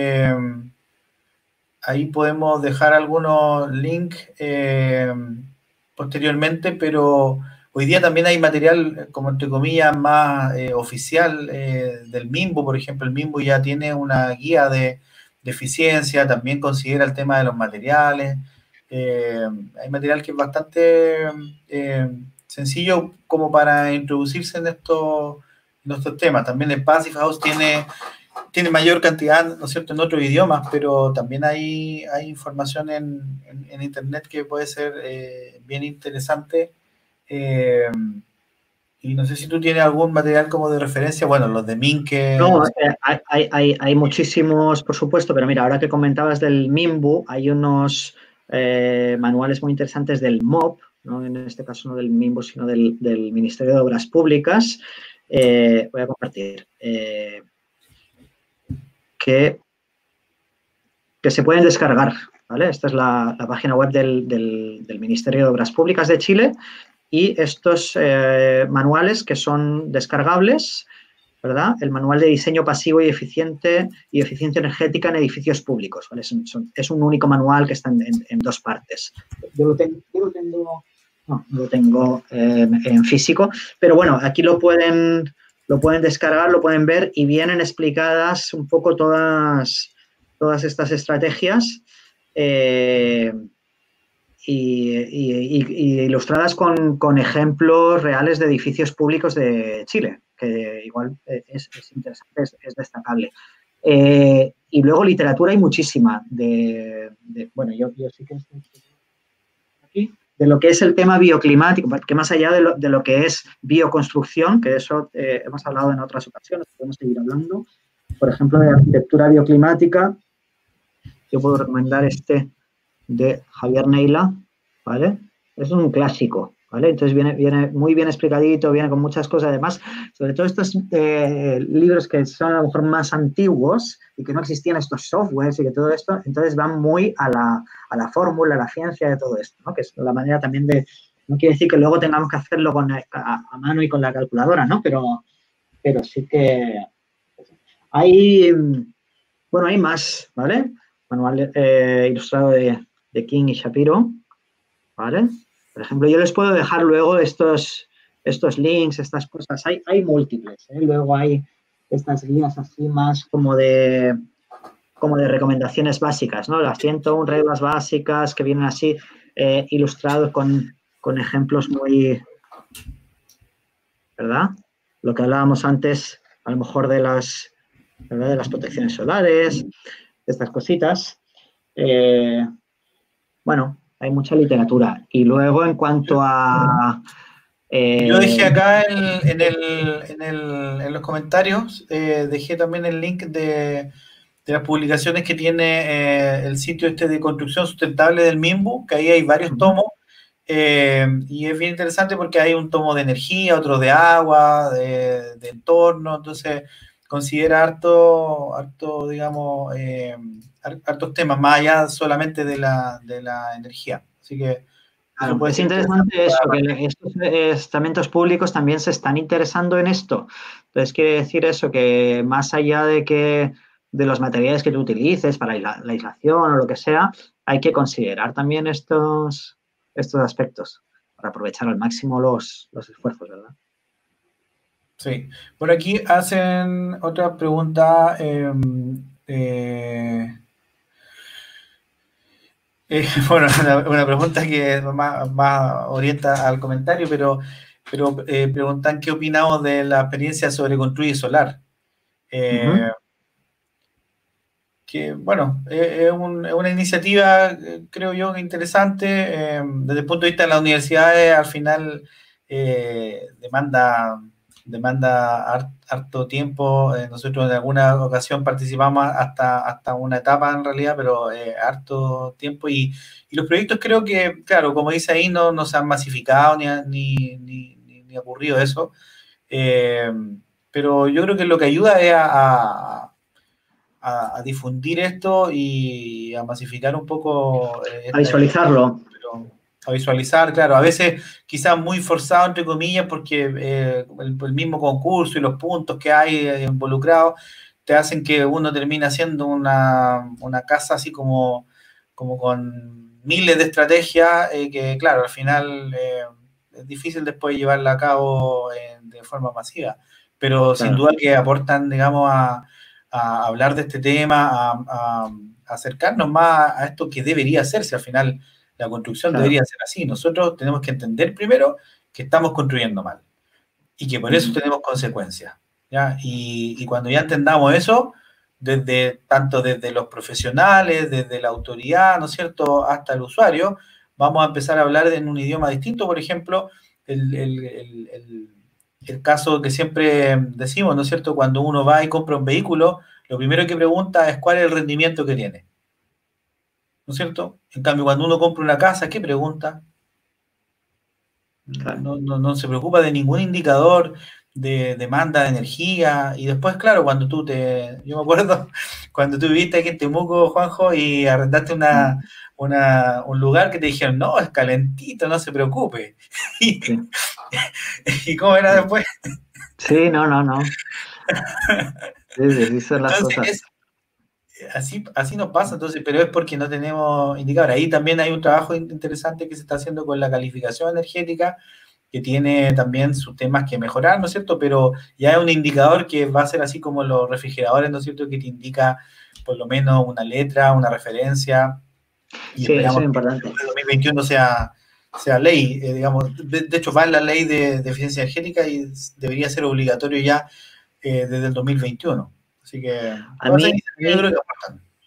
ahí podemos dejar algunos links posteriormente, pero... Hoy día también hay material, como entre comillas, más oficial del MIMBU, por ejemplo. El MIMBU ya tiene una guía de eficiencia, también considera el tema de los materiales. Hay material que es bastante sencillo como para introducirse en estos temas. También el Passive House tiene mayor cantidad, ¿no es cierto?, en otros idiomas, pero también hay información en Internet que puede ser bien interesante. Y no sé si tú tienes algún material como de referencia, bueno, los de Minke. No, hay muchísimos, por supuesto, pero mira, ahora que comentabas del MIMBU, hay unos manuales muy interesantes del MOP, ¿no? En este caso no del MIMBU, sino del Ministerio de Obras Públicas. Voy a compartir. Que se pueden descargar, ¿vale? Esta es la página web del Ministerio de Obras Públicas de Chile. Y estos manuales que son descargables, ¿verdad? El manual de diseño pasivo y eficiencia energética en edificios públicos, ¿vale? Es un único manual que está en dos partes. Yo no lo tengo en físico, pero bueno, aquí lo pueden descargar, lo pueden ver y vienen explicadas un poco todas estas estrategias y ilustradas con ejemplos reales de edificios públicos de Chile, que igual es interesante, es destacable. Y luego literatura hay muchísima. Bueno, yo sí que aquí, de lo que es el tema bioclimático, porque más allá de lo que es bioconstrucción, que de eso hemos hablado en otras ocasiones, podemos seguir hablando, por ejemplo, de arquitectura bioclimática, yo puedo recomendar este de Javier Neila, ¿vale? Es un clásico, ¿vale? Entonces viene muy bien explicadito, viene con muchas cosas. Además, sobre todo estos libros que son a lo mejor más antiguos y que no existían estos softwares y que todo esto, entonces van muy a la fórmula, a la ciencia de todo esto, ¿no? Que es la manera también de... No quiere decir que luego tengamos que hacerlo a mano y con la calculadora, ¿no? Pero sí que... Hay más, ¿vale? Manual ilustrado de King y Shapiro, ¿vale? Por ejemplo, yo les puedo dejar luego estos links, estas cosas. Hay múltiples, ¿eh? Luego hay estas guías así más como de recomendaciones básicas, ¿no? Las 101 reglas básicas que vienen así ilustrados con ejemplos muy, ¿verdad? Lo que hablábamos antes, a lo mejor de las protecciones solares, estas cositas. Bueno, hay mucha literatura. Y luego, en cuanto a... yo dejé acá en los comentarios, dejé también el link de las publicaciones que tiene el sitio de construcción sustentable del MIMBU, que ahí hay varios tomos, y es bien interesante porque hay un tomo de energía, otro de agua, de entorno, entonces considera harto digamos, hartos temas, más allá solamente de la energía. Así que claro, es interesante eso, que estos estamentos públicos también se están interesando en esto. Entonces, quiere decir eso, que más allá de los materiales que tú utilices para la aislación o lo que sea, hay que considerar también estos aspectos para aprovechar al máximo los esfuerzos, ¿verdad? Sí. Por aquí hacen otra pregunta. Bueno, una pregunta que más orienta al comentario, pero preguntan qué opinamos de la experiencia sobre Construye Solar. Que, bueno, es una iniciativa, creo yo, interesante. Desde el punto de vista de las universidades, al final demanda harto tiempo. Nosotros en alguna ocasión participamos hasta una etapa en realidad, pero harto tiempo. Y los proyectos creo que, claro, como dice ahí, no se han masificado ni ha ocurrido eso. Pero yo creo que lo que ayuda es a difundir esto y a masificar un poco. A visualizarlo. A visualizar, claro, a veces quizás muy forzado, entre comillas, porque el mismo concurso y los puntos que hay involucrados te hacen que uno termine haciendo una casa así como con miles de estrategias que, claro, al final es difícil después llevarla a cabo de forma masiva, pero claro, sin duda que aportan, digamos, a hablar de este tema, a acercarnos más a esto que debería hacerse. Al final la construcción debería ser así. Nosotros tenemos que entender primero que estamos construyendo mal y que por eso tenemos consecuencias, ¿ya? Y cuando ya entendamos eso, tanto desde los profesionales, desde la autoridad, ¿no es cierto?, hasta el usuario, vamos a empezar a hablar en un idioma distinto. Por ejemplo, el caso que siempre decimos, ¿no es cierto?, cuando uno va y compra un vehículo, lo primero que pregunta es cuál es el rendimiento que tiene, ¿no es cierto? En cambio, cuando uno compra una casa, ¿qué pregunta? Claro. No se preocupa de ningún indicador de demanda de energía. Y después, claro, yo me acuerdo cuando tú viviste aquí en Temuco, Juanjo, y arrendaste un lugar que te dijeron, no, es calentito, no se preocupe. ¿Y cómo era después? Sí, no. Sí, son las cosas. Así nos pasa, entonces, pero es porque no tenemos indicadores. Ahí también hay un trabajo interesante que se está haciendo con la calificación energética, que tiene también sus temas que mejorar, ¿no es cierto? Pero ya es un indicador que va a ser así como los refrigeradores, ¿no es cierto?, que te indica por lo menos una letra, una referencia. Y sí, esperamos eso es importante. que el 2021 sea ley, digamos. De hecho, va en la ley de eficiencia energética y debería ser obligatorio ya desde el 2021. Así que a mí,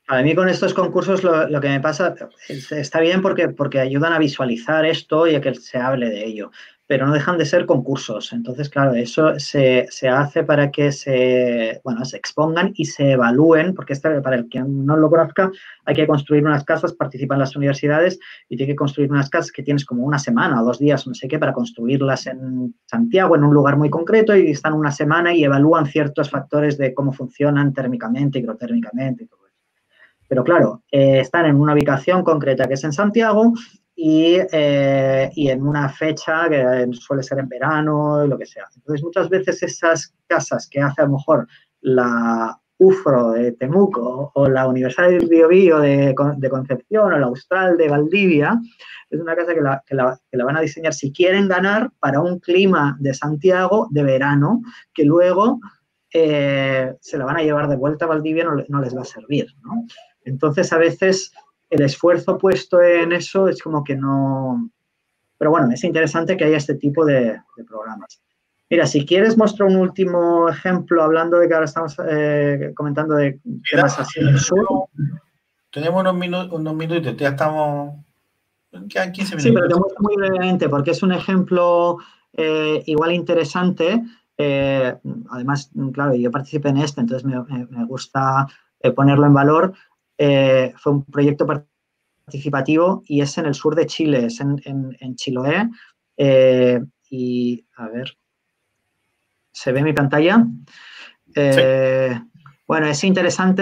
A mí con estos concursos lo que me pasa, está bien porque ayudan a visualizar esto y a que se hable de ello, pero no dejan de ser concursos. Entonces, claro, eso se hace para que se expongan y se evalúen, porque para el que no lo conozca, hay que construir unas casas, participan las universidades y tiene que construir unas casas que tienes como una semana o 2 días, no sé qué, para construirlas en Santiago, en un lugar muy concreto, y están una semana y evalúan ciertos factores de cómo funcionan térmicamente, hidrotérmicamente y todo. Pero claro, están en una ubicación concreta que es en Santiago y en una fecha que suele ser en verano y lo que sea. Entonces, muchas veces esas casas que hace a lo mejor la UFRO de Temuco o la Universidad del Biobío de Concepción o la Austral de Valdivia, es una casa que la van a diseñar si quieren ganar para un clima de Santiago de verano, que luego se la van a llevar de vuelta a Valdivia, no les va a servir, ¿no? Entonces, a veces el esfuerzo puesto en eso es como que no... Pero bueno, es interesante que haya este tipo de programas. Mira, si quieres, muestro un último ejemplo, hablando de que ahora estamos comentando de temas así en el sur. Tenemos unos minutos, ya estamos... Quedan 15 minutos. Sí, pero te muestro muy brevemente, porque es un ejemplo igual interesante. Además, claro, yo participé en este, entonces me gusta ponerlo en valor. Fue un proyecto participativo y es en el sur de Chile, es en Chiloé. Y, a ver, ¿se ve mi pantalla? Sí. Bueno, es interesante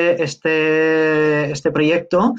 este proyecto.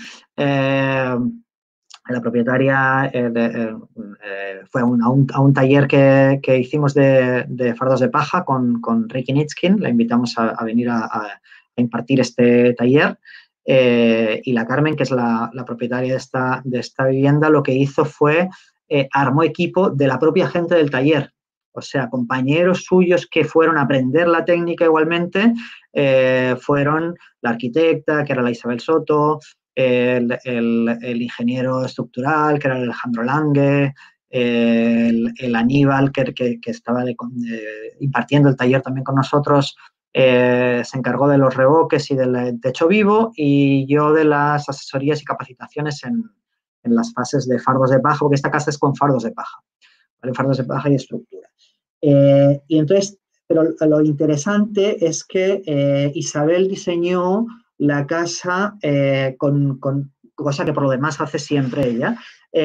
La propietaria fue a un taller que hicimos de fardos de paja con Ricky Nitskin. La invitamos a venir a impartir este taller. Y la Carmen, que es la propietaria de esta vivienda, lo que hizo fue armó equipo de la propia gente del taller. O sea, compañeros suyos que fueron a aprender la técnica igualmente, fueron la arquitecta, que era la Isabel Soto, el ingeniero estructural, que era el Alejandro Lange, el Aníbal, que estaba impartiendo el taller también con nosotros, se encargó de los revoques y del techo vivo, y yo de las asesorías y capacitaciones en las fases de fardos de paja, porque esta casa es con fardos de paja, ¿vale? Fardos de paja y estructura. Y entonces, pero lo interesante es que Isabel diseñó la casa con cosa que por lo demás hace siempre ella,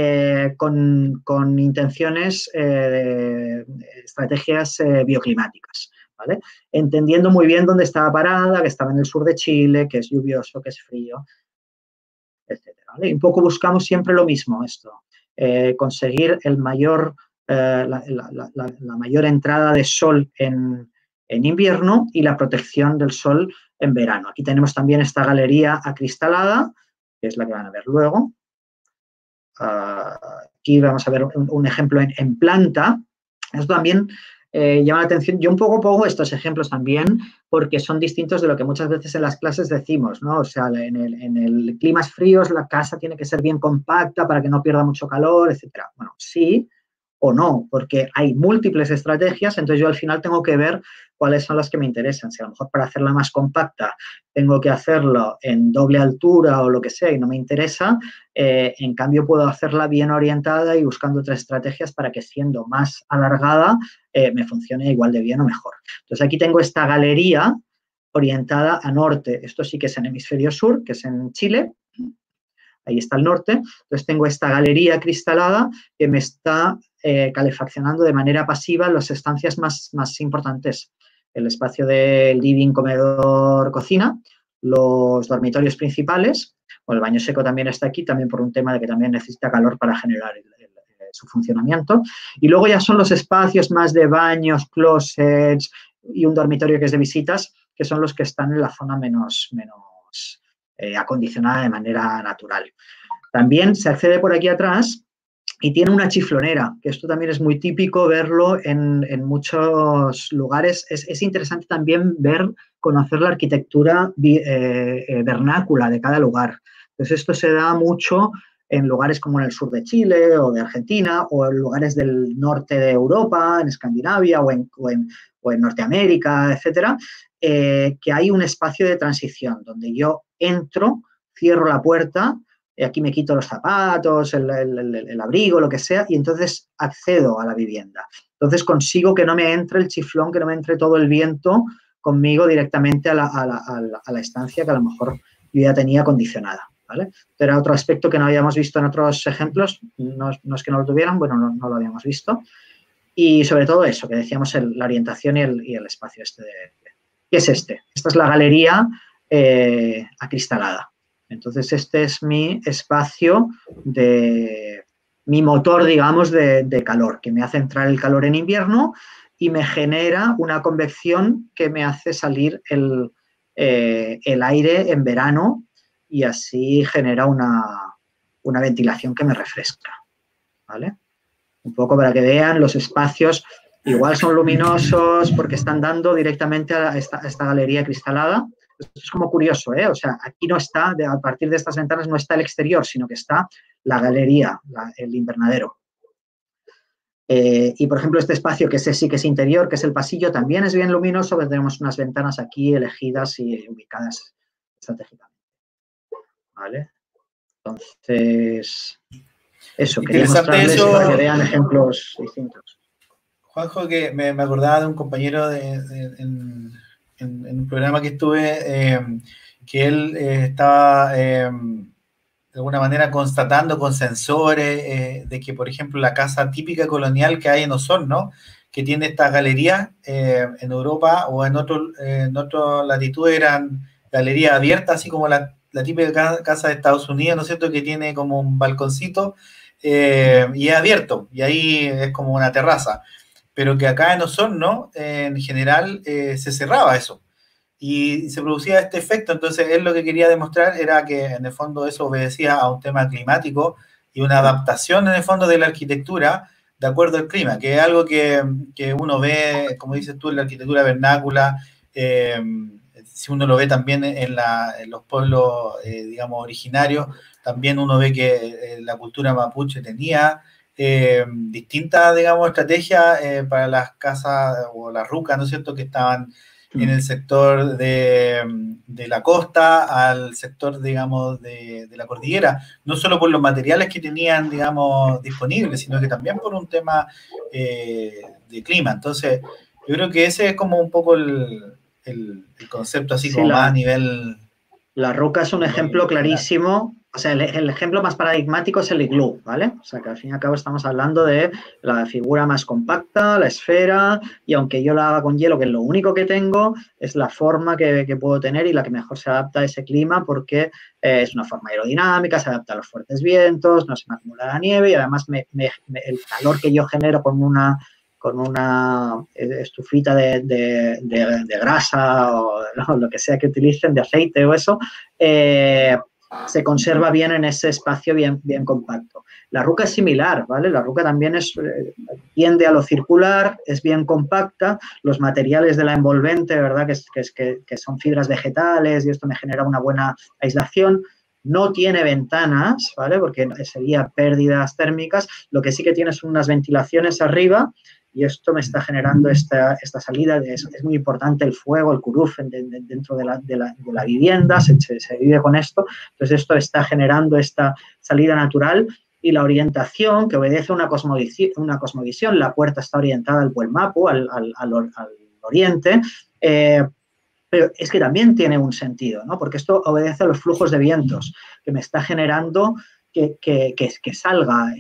con intenciones, estrategias bioclimáticas, ¿vale? Entendiendo muy bien dónde estaba parada, que estaba en el sur de Chile, que es lluvioso, que es frío, etcétera, ¿vale? Y un poco buscamos siempre lo mismo, esto, conseguir el mayor, la mayor entrada de sol en invierno y la protección del sol en verano. Aquí tenemos también esta galería acristalada, que es la que van a ver luego. Aquí vamos a ver un ejemplo en planta. Esto también llama la atención. Yo un poco pongo estos ejemplos también porque son distintos de lo que muchas veces en las clases decimos, ¿no? O sea, en el climas fríos la casa tiene que ser bien compacta para que no pierda mucho calor, etcétera. Bueno, sí o no, porque hay múltiples estrategias, entonces yo al final tengo que ver cuáles son las que me interesan. Si a lo mejor para hacerla más compacta tengo que hacerlo en doble altura o lo que sea y no me interesa, en cambio puedo hacerla bien orientada y buscando otras estrategias para que siendo más alargada me funcione igual de bien o mejor. Entonces aquí tengo esta galería orientada a norte. Esto sí que es en hemisferio sur, que es en Chile. Ahí está el norte. Entonces tengo esta galería cristalada que me está calefaccionando de manera pasiva las estancias más importantes. El espacio de living, comedor, cocina, los dormitorios principales. Bueno, el baño seco también está aquí, también por un tema de que también necesita calor para generar su funcionamiento. Y luego ya son los espacios más de baños, closets y un dormitorio que es de visitas, que son los que están en la zona menos acondicionada de manera natural. También se accede por aquí atrás y tiene una chiflonera, que esto también es muy típico verlo en muchos lugares. Es interesante también conocer la arquitectura vernácula de cada lugar. Entonces esto se da mucho en lugares como en el sur de Chile o de Argentina o en lugares del norte de Europa, en Escandinavia o o en Norteamérica, etcétera, que hay un espacio de transición donde yo entro, cierro la puerta, aquí me quito los zapatos, el abrigo, lo que sea, y entonces accedo a la vivienda. Entonces consigo que no me entre el chiflón, que no me entre todo el viento conmigo directamente a la estancia que a lo mejor yo ya tenía acondicionada, ¿vale? Era otro aspecto que no habíamos visto en otros ejemplos, no es que no lo tuvieran, bueno, no lo habíamos visto. Y sobre todo eso, que decíamos la orientación y el espacio este. ¿Qué es este? Esta es la galería acristalada. Entonces, este es mi espacio mi motor, digamos, de calor, que me hace entrar el calor en invierno y me genera una convección que me hace salir el aire en verano y así genera una ventilación que me refresca, ¿vale? Un poco para que vean los espacios, igual son luminosos porque están dando directamente a esta galería cristalada. Esto es como curioso, ¿eh? O sea, aquí no está, a partir de estas ventanas no está el exterior, sino que está la galería, el invernadero. Y, por ejemplo, este espacio, que ese sí que es interior, que es el pasillo, también es bien luminoso, porque tenemos unas ventanas aquí elegidas y ubicadas estratégicamente. ¿Vale? Entonces, eso, quería mostrarles eso, para que vean ejemplos distintos. Juanjo, que me acordaba de un compañero en un programa que estuve, que él estaba de alguna manera constatando con sensores de que, por ejemplo, la casa típica colonial que hay en Osorno, que tiene estas galerías en Europa o en otras latitudes eran galerías abiertas, así como la típica casa de Estados Unidos, ¿no es cierto?, que tiene como un balconcito y es abierto, y ahí es como una terraza. Pero que acá en Osorno, en general, se cerraba eso y se producía este efecto. Entonces, él lo que quería demostrar era que, en el fondo, eso obedecía a un tema climático y una adaptación, en el fondo, de la arquitectura de acuerdo al clima, que es algo que uno ve, como dices tú, en la arquitectura vernácula, si uno lo ve también en los pueblos, digamos, originarios, también uno ve que la cultura mapuche tenía distintas, digamos, estrategias para las casas o las rucas, ¿no es cierto?, que estaban en el sector de la costa al sector, digamos, de la cordillera, no solo por los materiales que tenían, digamos, disponibles, sino que también por un tema de clima. Entonces, yo creo que ese es como un poco el concepto así, sí, como más a nivel... La ruca es un ejemplo clarísimo. O sea, el ejemplo más paradigmático es el iglú, ¿vale? O sea, que al fin y al cabo estamos hablando de la figura más compacta, la esfera, y aunque yo la haga con hielo, que es lo único que tengo, es la forma que puedo tener y la que mejor se adapta a ese clima porque es una forma aerodinámica, se adapta a los fuertes vientos, no se me acumula la nieve y además el calor que yo genero con una estufita de grasa o lo que sea que utilicen, de aceite o eso, se conserva bien en ese espacio bien compacto. La ruca es similar, ¿vale? La ruca también tiende a lo circular, es bien compacta, los materiales de la envolvente, ¿verdad?, que son fibras vegetales y esto me genera una buena aislación. No tiene ventanas, ¿vale?, porque sería pérdidas térmicas. Lo que sí que tiene son unas ventilaciones arriba y esto me está generando esta salida. Es muy importante el fuego, el curuf dentro de la vivienda, se vive con esto. Entonces, esto está generando esta salida natural y la orientación que obedece a una cosmovisión. La puerta está orientada al Puelmapu, al oriente, pero es que también tiene un sentido, ¿no?, porque esto obedece a los flujos de vientos que me está generando que salga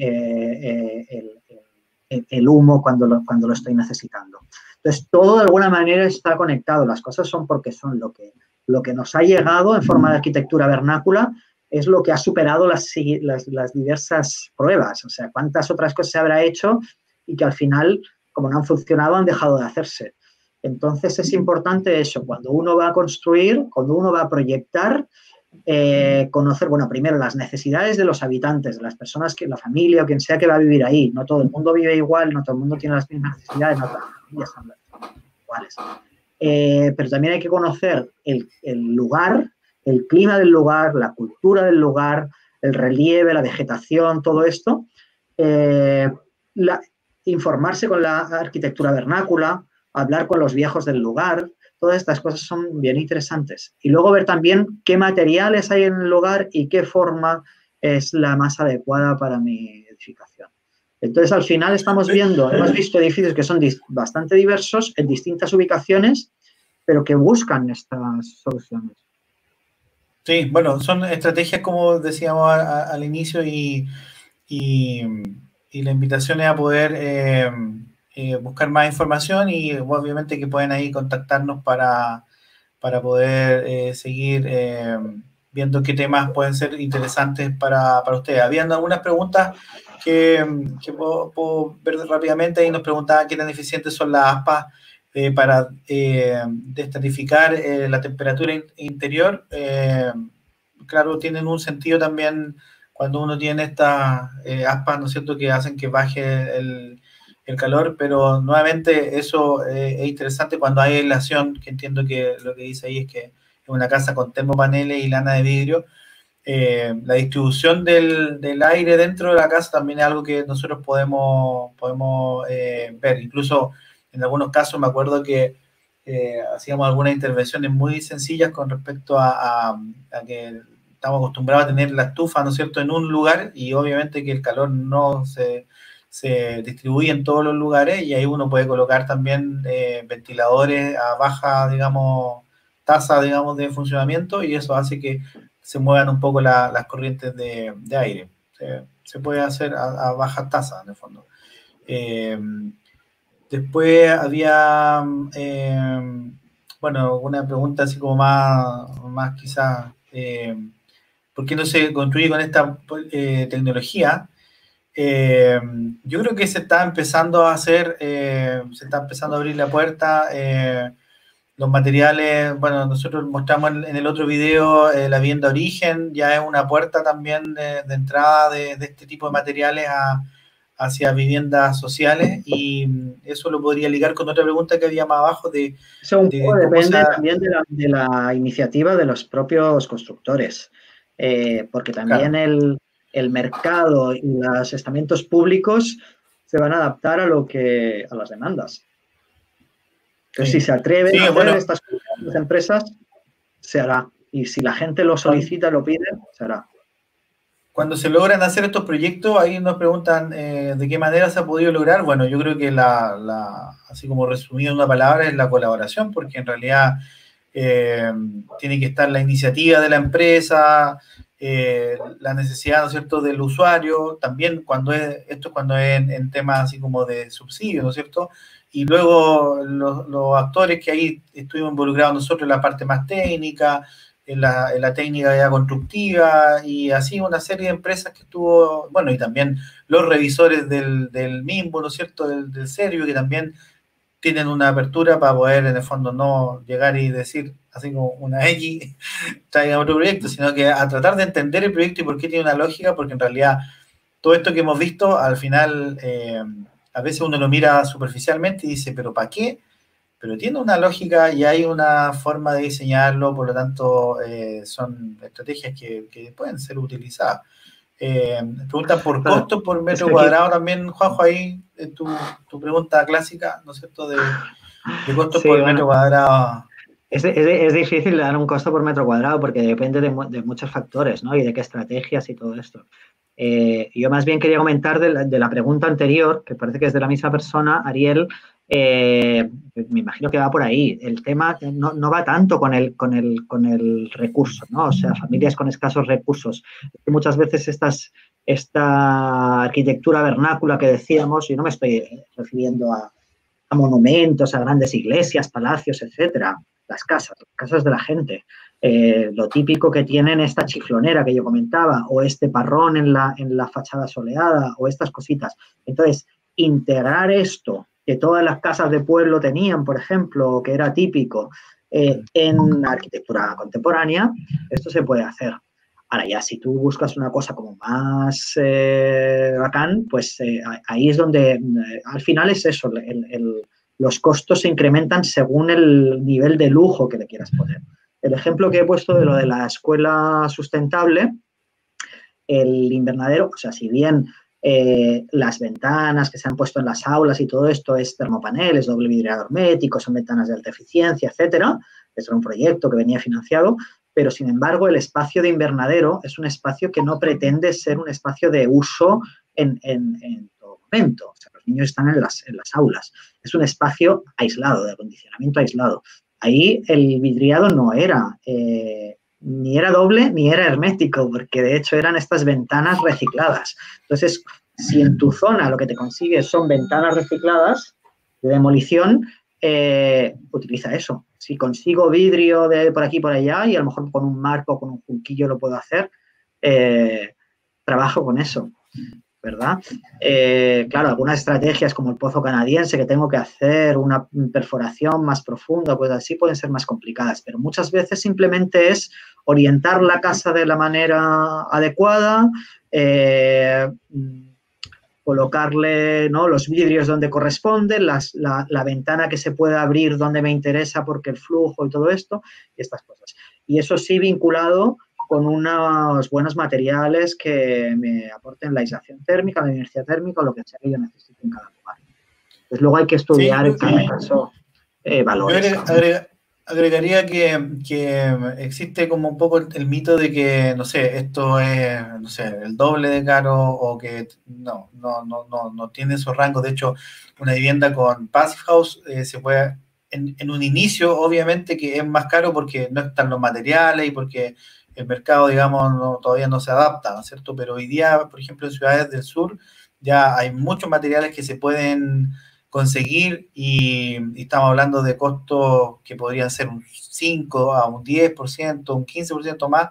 el humo cuando lo estoy necesitando. Entonces, todo de alguna manera está conectado. Las cosas son porque son. Lo que nos ha llegado en forma de arquitectura vernácula es lo que ha superado las diversas pruebas. O sea, cuántas otras cosas se habrá hecho y que al final, como no han funcionado, han dejado de hacerse. Entonces, es importante eso. Cuando uno va a construir, cuando uno va a proyectar, conocer, bueno, primero las necesidades de los habitantes, de las personas, la familia o quien sea que va a vivir ahí. No todo el mundo vive igual, no todo el mundo tiene las mismas necesidades, no todas las familias son iguales. Pero también hay que conocer el lugar, el clima del lugar, la cultura del lugar, el relieve, la vegetación, todo esto. Informarse con la arquitectura vernácula, hablar con los viejos del lugar. Todas estas cosas son bien interesantes. Y luego ver también qué materiales hay en el lugar y qué forma es la más adecuada para mi edificación. Entonces, al final hemos visto edificios que son bastante diversos en distintas ubicaciones, pero que buscan estas soluciones. Sí, bueno, son estrategias como decíamos al inicio y la invitación es a poder buscar más información y obviamente que pueden ahí contactarnos para poder seguir viendo qué temas pueden ser interesantes para ustedes. Habían algunas preguntas que puedo ver rápidamente. Ahí nos preguntaban qué tan eficientes son las aspas para destratificar la temperatura interior. Claro, tienen un sentido también cuando uno tiene estas aspas, ¿no es cierto?, que hacen que baje el calor, pero nuevamente eso es interesante cuando hay aislación, que entiendo que lo que dice ahí es que es una casa con termopaneles y lana de vidrio. La distribución del aire dentro de la casa también es algo que nosotros podemos ver. Incluso en algunos casos me acuerdo que hacíamos algunas intervenciones muy sencillas con respecto a que estamos acostumbrados a tener la estufa, ¿no es cierto?, en un lugar y obviamente que el calor no se distribuye en todos los lugares y ahí uno puede colocar también ventiladores a baja, digamos, tasa, digamos, de funcionamiento y eso hace que se muevan un poco las corrientes de aire. Se puede hacer a baja tasa, en el fondo. Después había, bueno, una pregunta así como más quizás, ¿por qué no se construye con esta tecnología? Yo creo que se está empezando a hacer, se está empezando a abrir la puerta. Los materiales, bueno, nosotros mostramos en el otro video la vivienda origen, ya es una puerta también de entrada de este tipo de materiales hacia viviendas sociales y eso lo podría ligar con otra pregunta que había más abajo de... Eso un poco depende también de la iniciativa de los propios constructores, porque también claro, el mercado y los estamentos públicos se van a adaptar a las demandas. Entonces, si se atreven a hacer estas cosas las empresas, se hará. Y si la gente lo solicita, lo pide, se hará. Cuando se logran hacer estos proyectos, ahí nos preguntan de qué manera se ha podido lograr. Bueno, yo creo que así como resumido en una palabra, es la colaboración, porque en realidad tiene que estar la iniciativa de la empresa, la necesidad, ¿no es cierto?, del usuario, también cuando es en temas así como de subsidio, ¿no es cierto?, y luego los actores que ahí estuvimos involucrados nosotros en la parte más técnica, en la técnica ya constructiva, y así una serie de empresas que estuvo, bueno, y también los revisores del MIMBO, ¿no es cierto?, del Servio, que también tienen una apertura para poder, en el fondo, no llegar y decir, así como una X, traigan otro proyecto, sino que a tratar de entender el proyecto y por qué tiene una lógica, porque en realidad todo esto que hemos visto, al final, a veces uno lo mira superficialmente y dice, ¿pero para qué? Pero tiene una lógica y hay una forma de diseñarlo, por lo tanto, son estrategias que pueden ser utilizadas. Preguntan por costo por metro cuadrado también, Juanjo, ahí tu pregunta clásica, ¿no es cierto?, de costo por metro cuadrado. Es difícil dar un costo por metro cuadrado porque depende de muchos factores, ¿no?, y de qué estrategias y todo esto. Yo más bien quería comentar de la pregunta anterior, que parece que es de la misma persona, Ariel. Me imagino que va por ahí. El tema no va tanto con el recurso, ¿no? O sea, familias con escasos recursos. Muchas veces esta arquitectura vernácula que decíamos, yo no me estoy refiriendo a monumentos, a grandes iglesias, palacios, etcétera. Las casas de la gente. Lo típico que tienen esta chiflonera que yo comentaba, o este parrón en la fachada soleada, o estas cositas. Entonces, integrar esto que todas las casas de pueblo tenían, por ejemplo, que era típico, en la arquitectura contemporánea, esto se puede hacer. Ahora ya, si tú buscas una cosa como más bacán, pues ahí es donde, al final es eso, los costos se incrementan según el nivel de lujo que le quieras poner. El ejemplo que he puesto de lo de la escuela sustentable, el invernadero, o sea, si bien Las ventanas que se han puesto en las aulas y todo esto es termopaneles, doble vidriado hermético, son ventanas de alta eficiencia, etcétera. Es un proyecto que venía financiado, pero sin embargo el espacio de invernadero es un espacio que no pretende ser un espacio de uso en todo momento. O sea, los niños están en las aulas. Es un espacio aislado, de acondicionamiento aislado. Ahí el vidriado no era ni era doble ni era hermético, porque de hecho eran estas ventanas recicladas. Entonces, si en tu zona lo que te consigues son ventanas recicladas de demolición, utiliza eso. Si consigo vidrio de por aquí y por allá y a lo mejor con un marco, con un junquillo lo puedo hacer, trabajo con eso, ¿verdad? Claro, algunas estrategias como el pozo canadiense, que tengo que hacer una perforación más profunda, pues así pueden ser más complicadas, pero muchas veces simplemente es orientar la casa de la manera adecuada, colocarle, ¿no?, los vidrios donde corresponden, la ventana que se pueda abrir donde me interesa porque el flujo y todo esto, y estas cosas. Y eso sí vinculado con unos buenos materiales que me aporten la aislación térmica, la inercia térmica o lo que sea que yo necesite en cada lugar. Entonces, luego hay que estudiar en cada caso valores. Agregaría que existe como un poco el mito de que, no sé, esto es, no sé, el doble de caro o que no tiene esos rangos. De hecho, una vivienda con Passive House se puede, en un inicio, obviamente que es más caro porque no están los materiales y porque el mercado, digamos, todavía no se adapta, ¿no es cierto? Pero hoy día, por ejemplo, en ciudades del sur ya hay muchos materiales que se pueden conseguir y estamos hablando de costos que podrían ser un 5 a un 10%, un 15% más.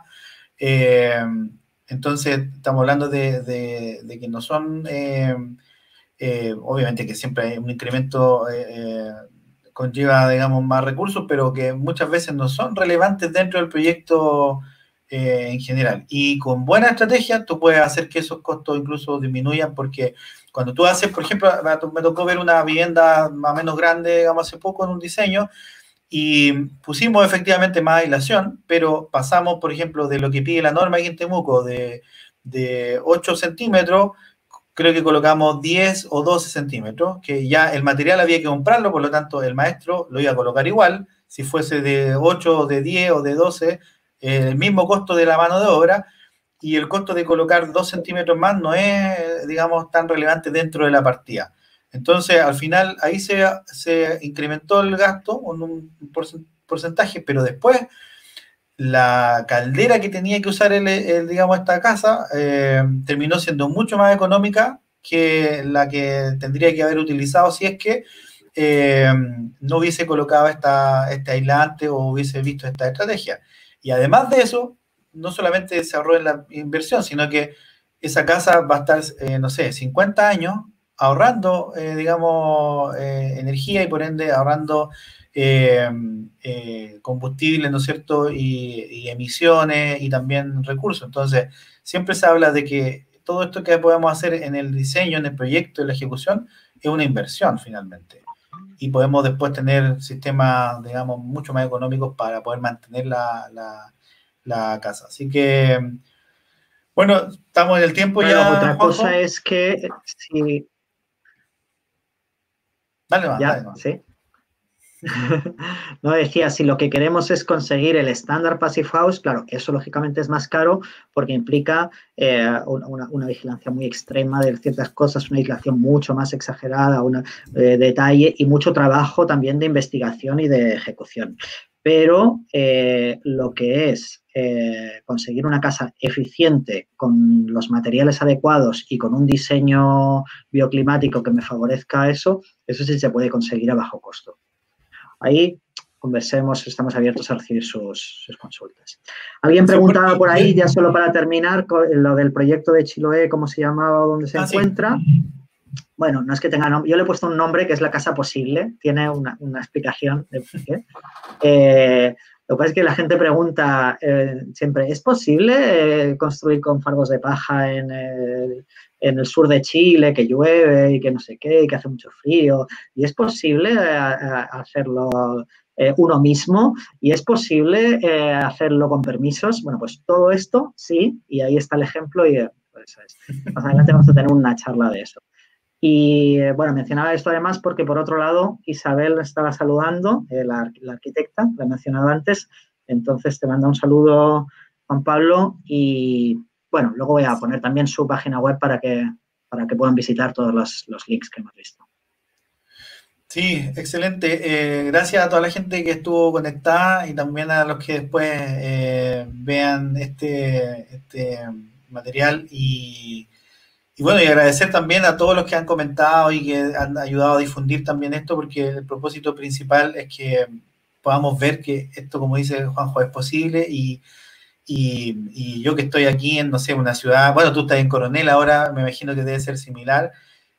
Entonces, estamos hablando de que no son, obviamente que siempre hay un incremento, conlleva, digamos, más recursos, pero que muchas veces no son relevantes dentro del proyecto en general. Y con buena estrategia, tú puedes hacer que esos costos incluso disminuyan porque cuando tú haces, por ejemplo, me tocó ver una vivienda más o menos grande, digamos, hace poco en un diseño y pusimos efectivamente más aislación, pero pasamos, por ejemplo, de lo que pide la norma aquí en Temuco de 8 centímetros, creo que colocamos 10 o 12 centímetros, que ya el material había que comprarlo, por lo tanto el maestro lo iba a colocar igual, si fuese de 8 o de 10 o de 12, el mismo costo de la mano de obra, y el costo de colocar 2 centímetros más no es, digamos, tan relevante dentro de la partida. Entonces, al final, ahí se incrementó el gasto en un porcentaje, pero después la caldera que tenía que usar digamos, esta casa terminó siendo mucho más económica que la que tendría que haber utilizado si es que no hubiese colocado este aislante o hubiese visto esta estrategia. Y además de eso, no solamente se ahorró en la inversión, sino que esa casa va a estar, no sé, 50 años ahorrando, digamos, energía y por ende ahorrando combustible, ¿no es cierto? Y emisiones y también recursos. Entonces, siempre se habla de que todo esto que podemos hacer en el diseño, en el proyecto, en la ejecución, es una inversión finalmente. Y podemos después tener sistemas, digamos, mucho más económicos para poder mantener la casa. Así que, bueno, estamos en el tiempo ya. Otra cosa es que si... Dale más, ya, dale más. ¿sí? No, decía, si lo que queremos es conseguir el estándar Passive House, claro, eso lógicamente es más caro porque implica una vigilancia muy extrema de ciertas cosas, una aislación mucho más exagerada, un detalle y mucho trabajo también de investigación y de ejecución. Pero lo que es conseguir una casa eficiente con los materiales adecuados y con un diseño bioclimático que me favorezca eso sí se puede conseguir a bajo costo. Ahí conversemos, estamos abiertos a recibir sus consultas. Alguien preguntaba por ahí, ya solo para terminar, lo del proyecto de Chiloé, ¿cómo se llamaba o dónde se encuentra? Sí. Bueno, no es que tenga nombre, yo le he puesto un nombre que es la Casa Posible, tiene una explicación de por qué. Lo que pasa es que la gente pregunta siempre, ¿es posible construir con fardos de paja en el sur de Chile, que llueve y que no sé qué, y que hace mucho frío? ¿Y es posible hacerlo uno mismo? ¿Y es posible hacerlo con permisos? Bueno, pues todo esto sí, y ahí está el ejemplo y eso es. Más adelante vamos a tener una charla de eso. Y bueno, mencionaba esto además porque por otro lado Isabel estaba saludando, la arquitecta, la he mencionado antes, entonces te manda un saludo Juan Pablo y bueno, luego voy a poner también su página web para que puedan visitar todos los links que hemos visto. Sí, excelente. Gracias a toda la gente que estuvo conectada y también a los que después vean este material y bueno, y agradecer también a todos los que han comentado y que han ayudado a difundir también esto, porque el propósito principal es que podamos ver que esto, como dice Juanjo, es posible y yo que estoy aquí en, no sé, una ciudad, bueno, tú estás en Coronel ahora, me imagino que debe ser similar,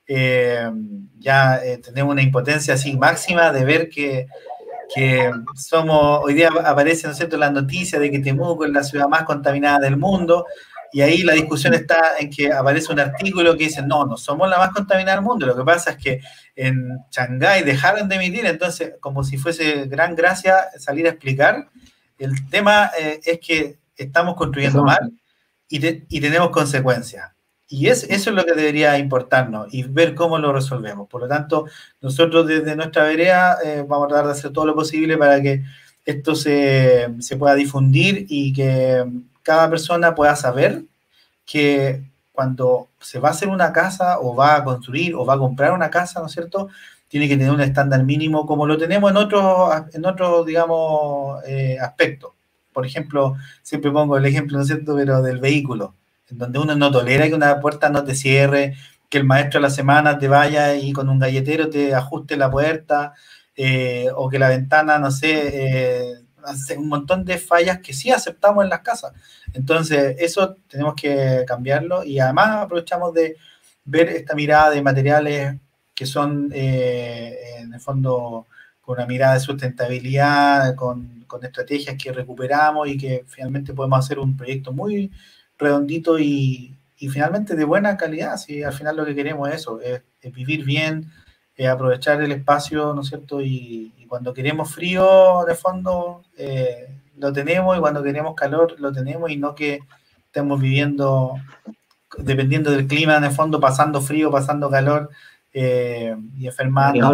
ya tenemos una impotencia así máxima de ver que somos, hoy día aparece, ¿no es cierto?, la noticia de que Temuco es la ciudad más contaminada del mundo, y ahí la discusión está en que aparece un artículo que dice, no somos la más contaminada del mundo, lo que pasa es que en Shanghái dejaron de emitir, entonces, como si fuese gran gracia salir a explicar, el tema es que estamos construyendo mal y tenemos consecuencias. Y eso es lo que debería importarnos y ver cómo lo resolvemos. Por lo tanto, nosotros desde nuestra vereda vamos a tratar de hacer todo lo posible para que esto se pueda difundir y que cada persona pueda saber que cuando se va a hacer una casa o va a construir o va a comprar una casa, ¿no es cierto?, tiene que tener un estándar mínimo como lo tenemos en otros digamos, aspectos. Por ejemplo, siempre pongo el ejemplo, ¿no es cierto?, pero del vehículo, en donde uno no tolera que una puerta no te cierre, que el maestro a la semana te vaya y con un galletero te ajuste la puerta, o que la ventana, no sé, hace un montón de fallas que sí aceptamos en las casas. Entonces, eso tenemos que cambiarlo y además aprovechamos de ver esta mirada de materiales que son, en el fondo, con una mirada de sustentabilidad, con estrategias que recuperamos y que finalmente podemos hacer un proyecto muy redondito y finalmente de buena calidad. Si al final lo que queremos es eso, es vivir bien, aprovechar el espacio, ¿no es cierto? Y cuando queremos frío, de fondo, lo tenemos, y cuando queremos calor, lo tenemos, y no que estemos viviendo, dependiendo del clima, en el fondo, pasando frío, pasando calor, y enfermando.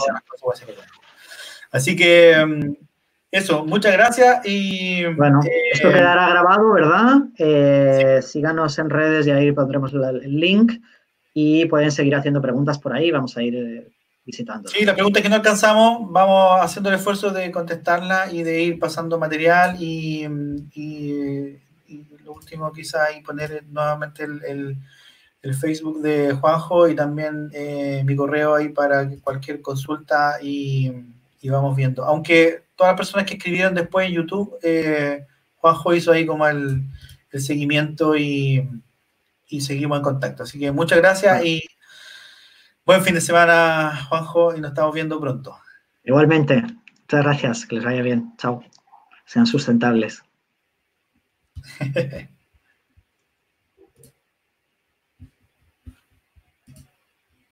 Así que eso, muchas gracias y... Bueno, esto quedará grabado, ¿verdad? Sí. Síganos en redes y ahí pondremos el link y pueden seguir haciendo preguntas por ahí, vamos a ir visitando. Sí, la pregunta que no alcanzamos, vamos haciendo el esfuerzo de contestarla y de ir pasando material y lo último quizá y poner nuevamente el Facebook de Juanjo y también mi correo ahí para cualquier consulta y vamos viendo. Aunque todas las personas que escribieron después en YouTube, Juanjo hizo ahí como el seguimiento y seguimos en contacto. Así que muchas gracias y buen fin de semana, Juanjo, y nos estamos viendo pronto. Igualmente. Muchas gracias. Que les vaya bien. Chao. Sean sustentables.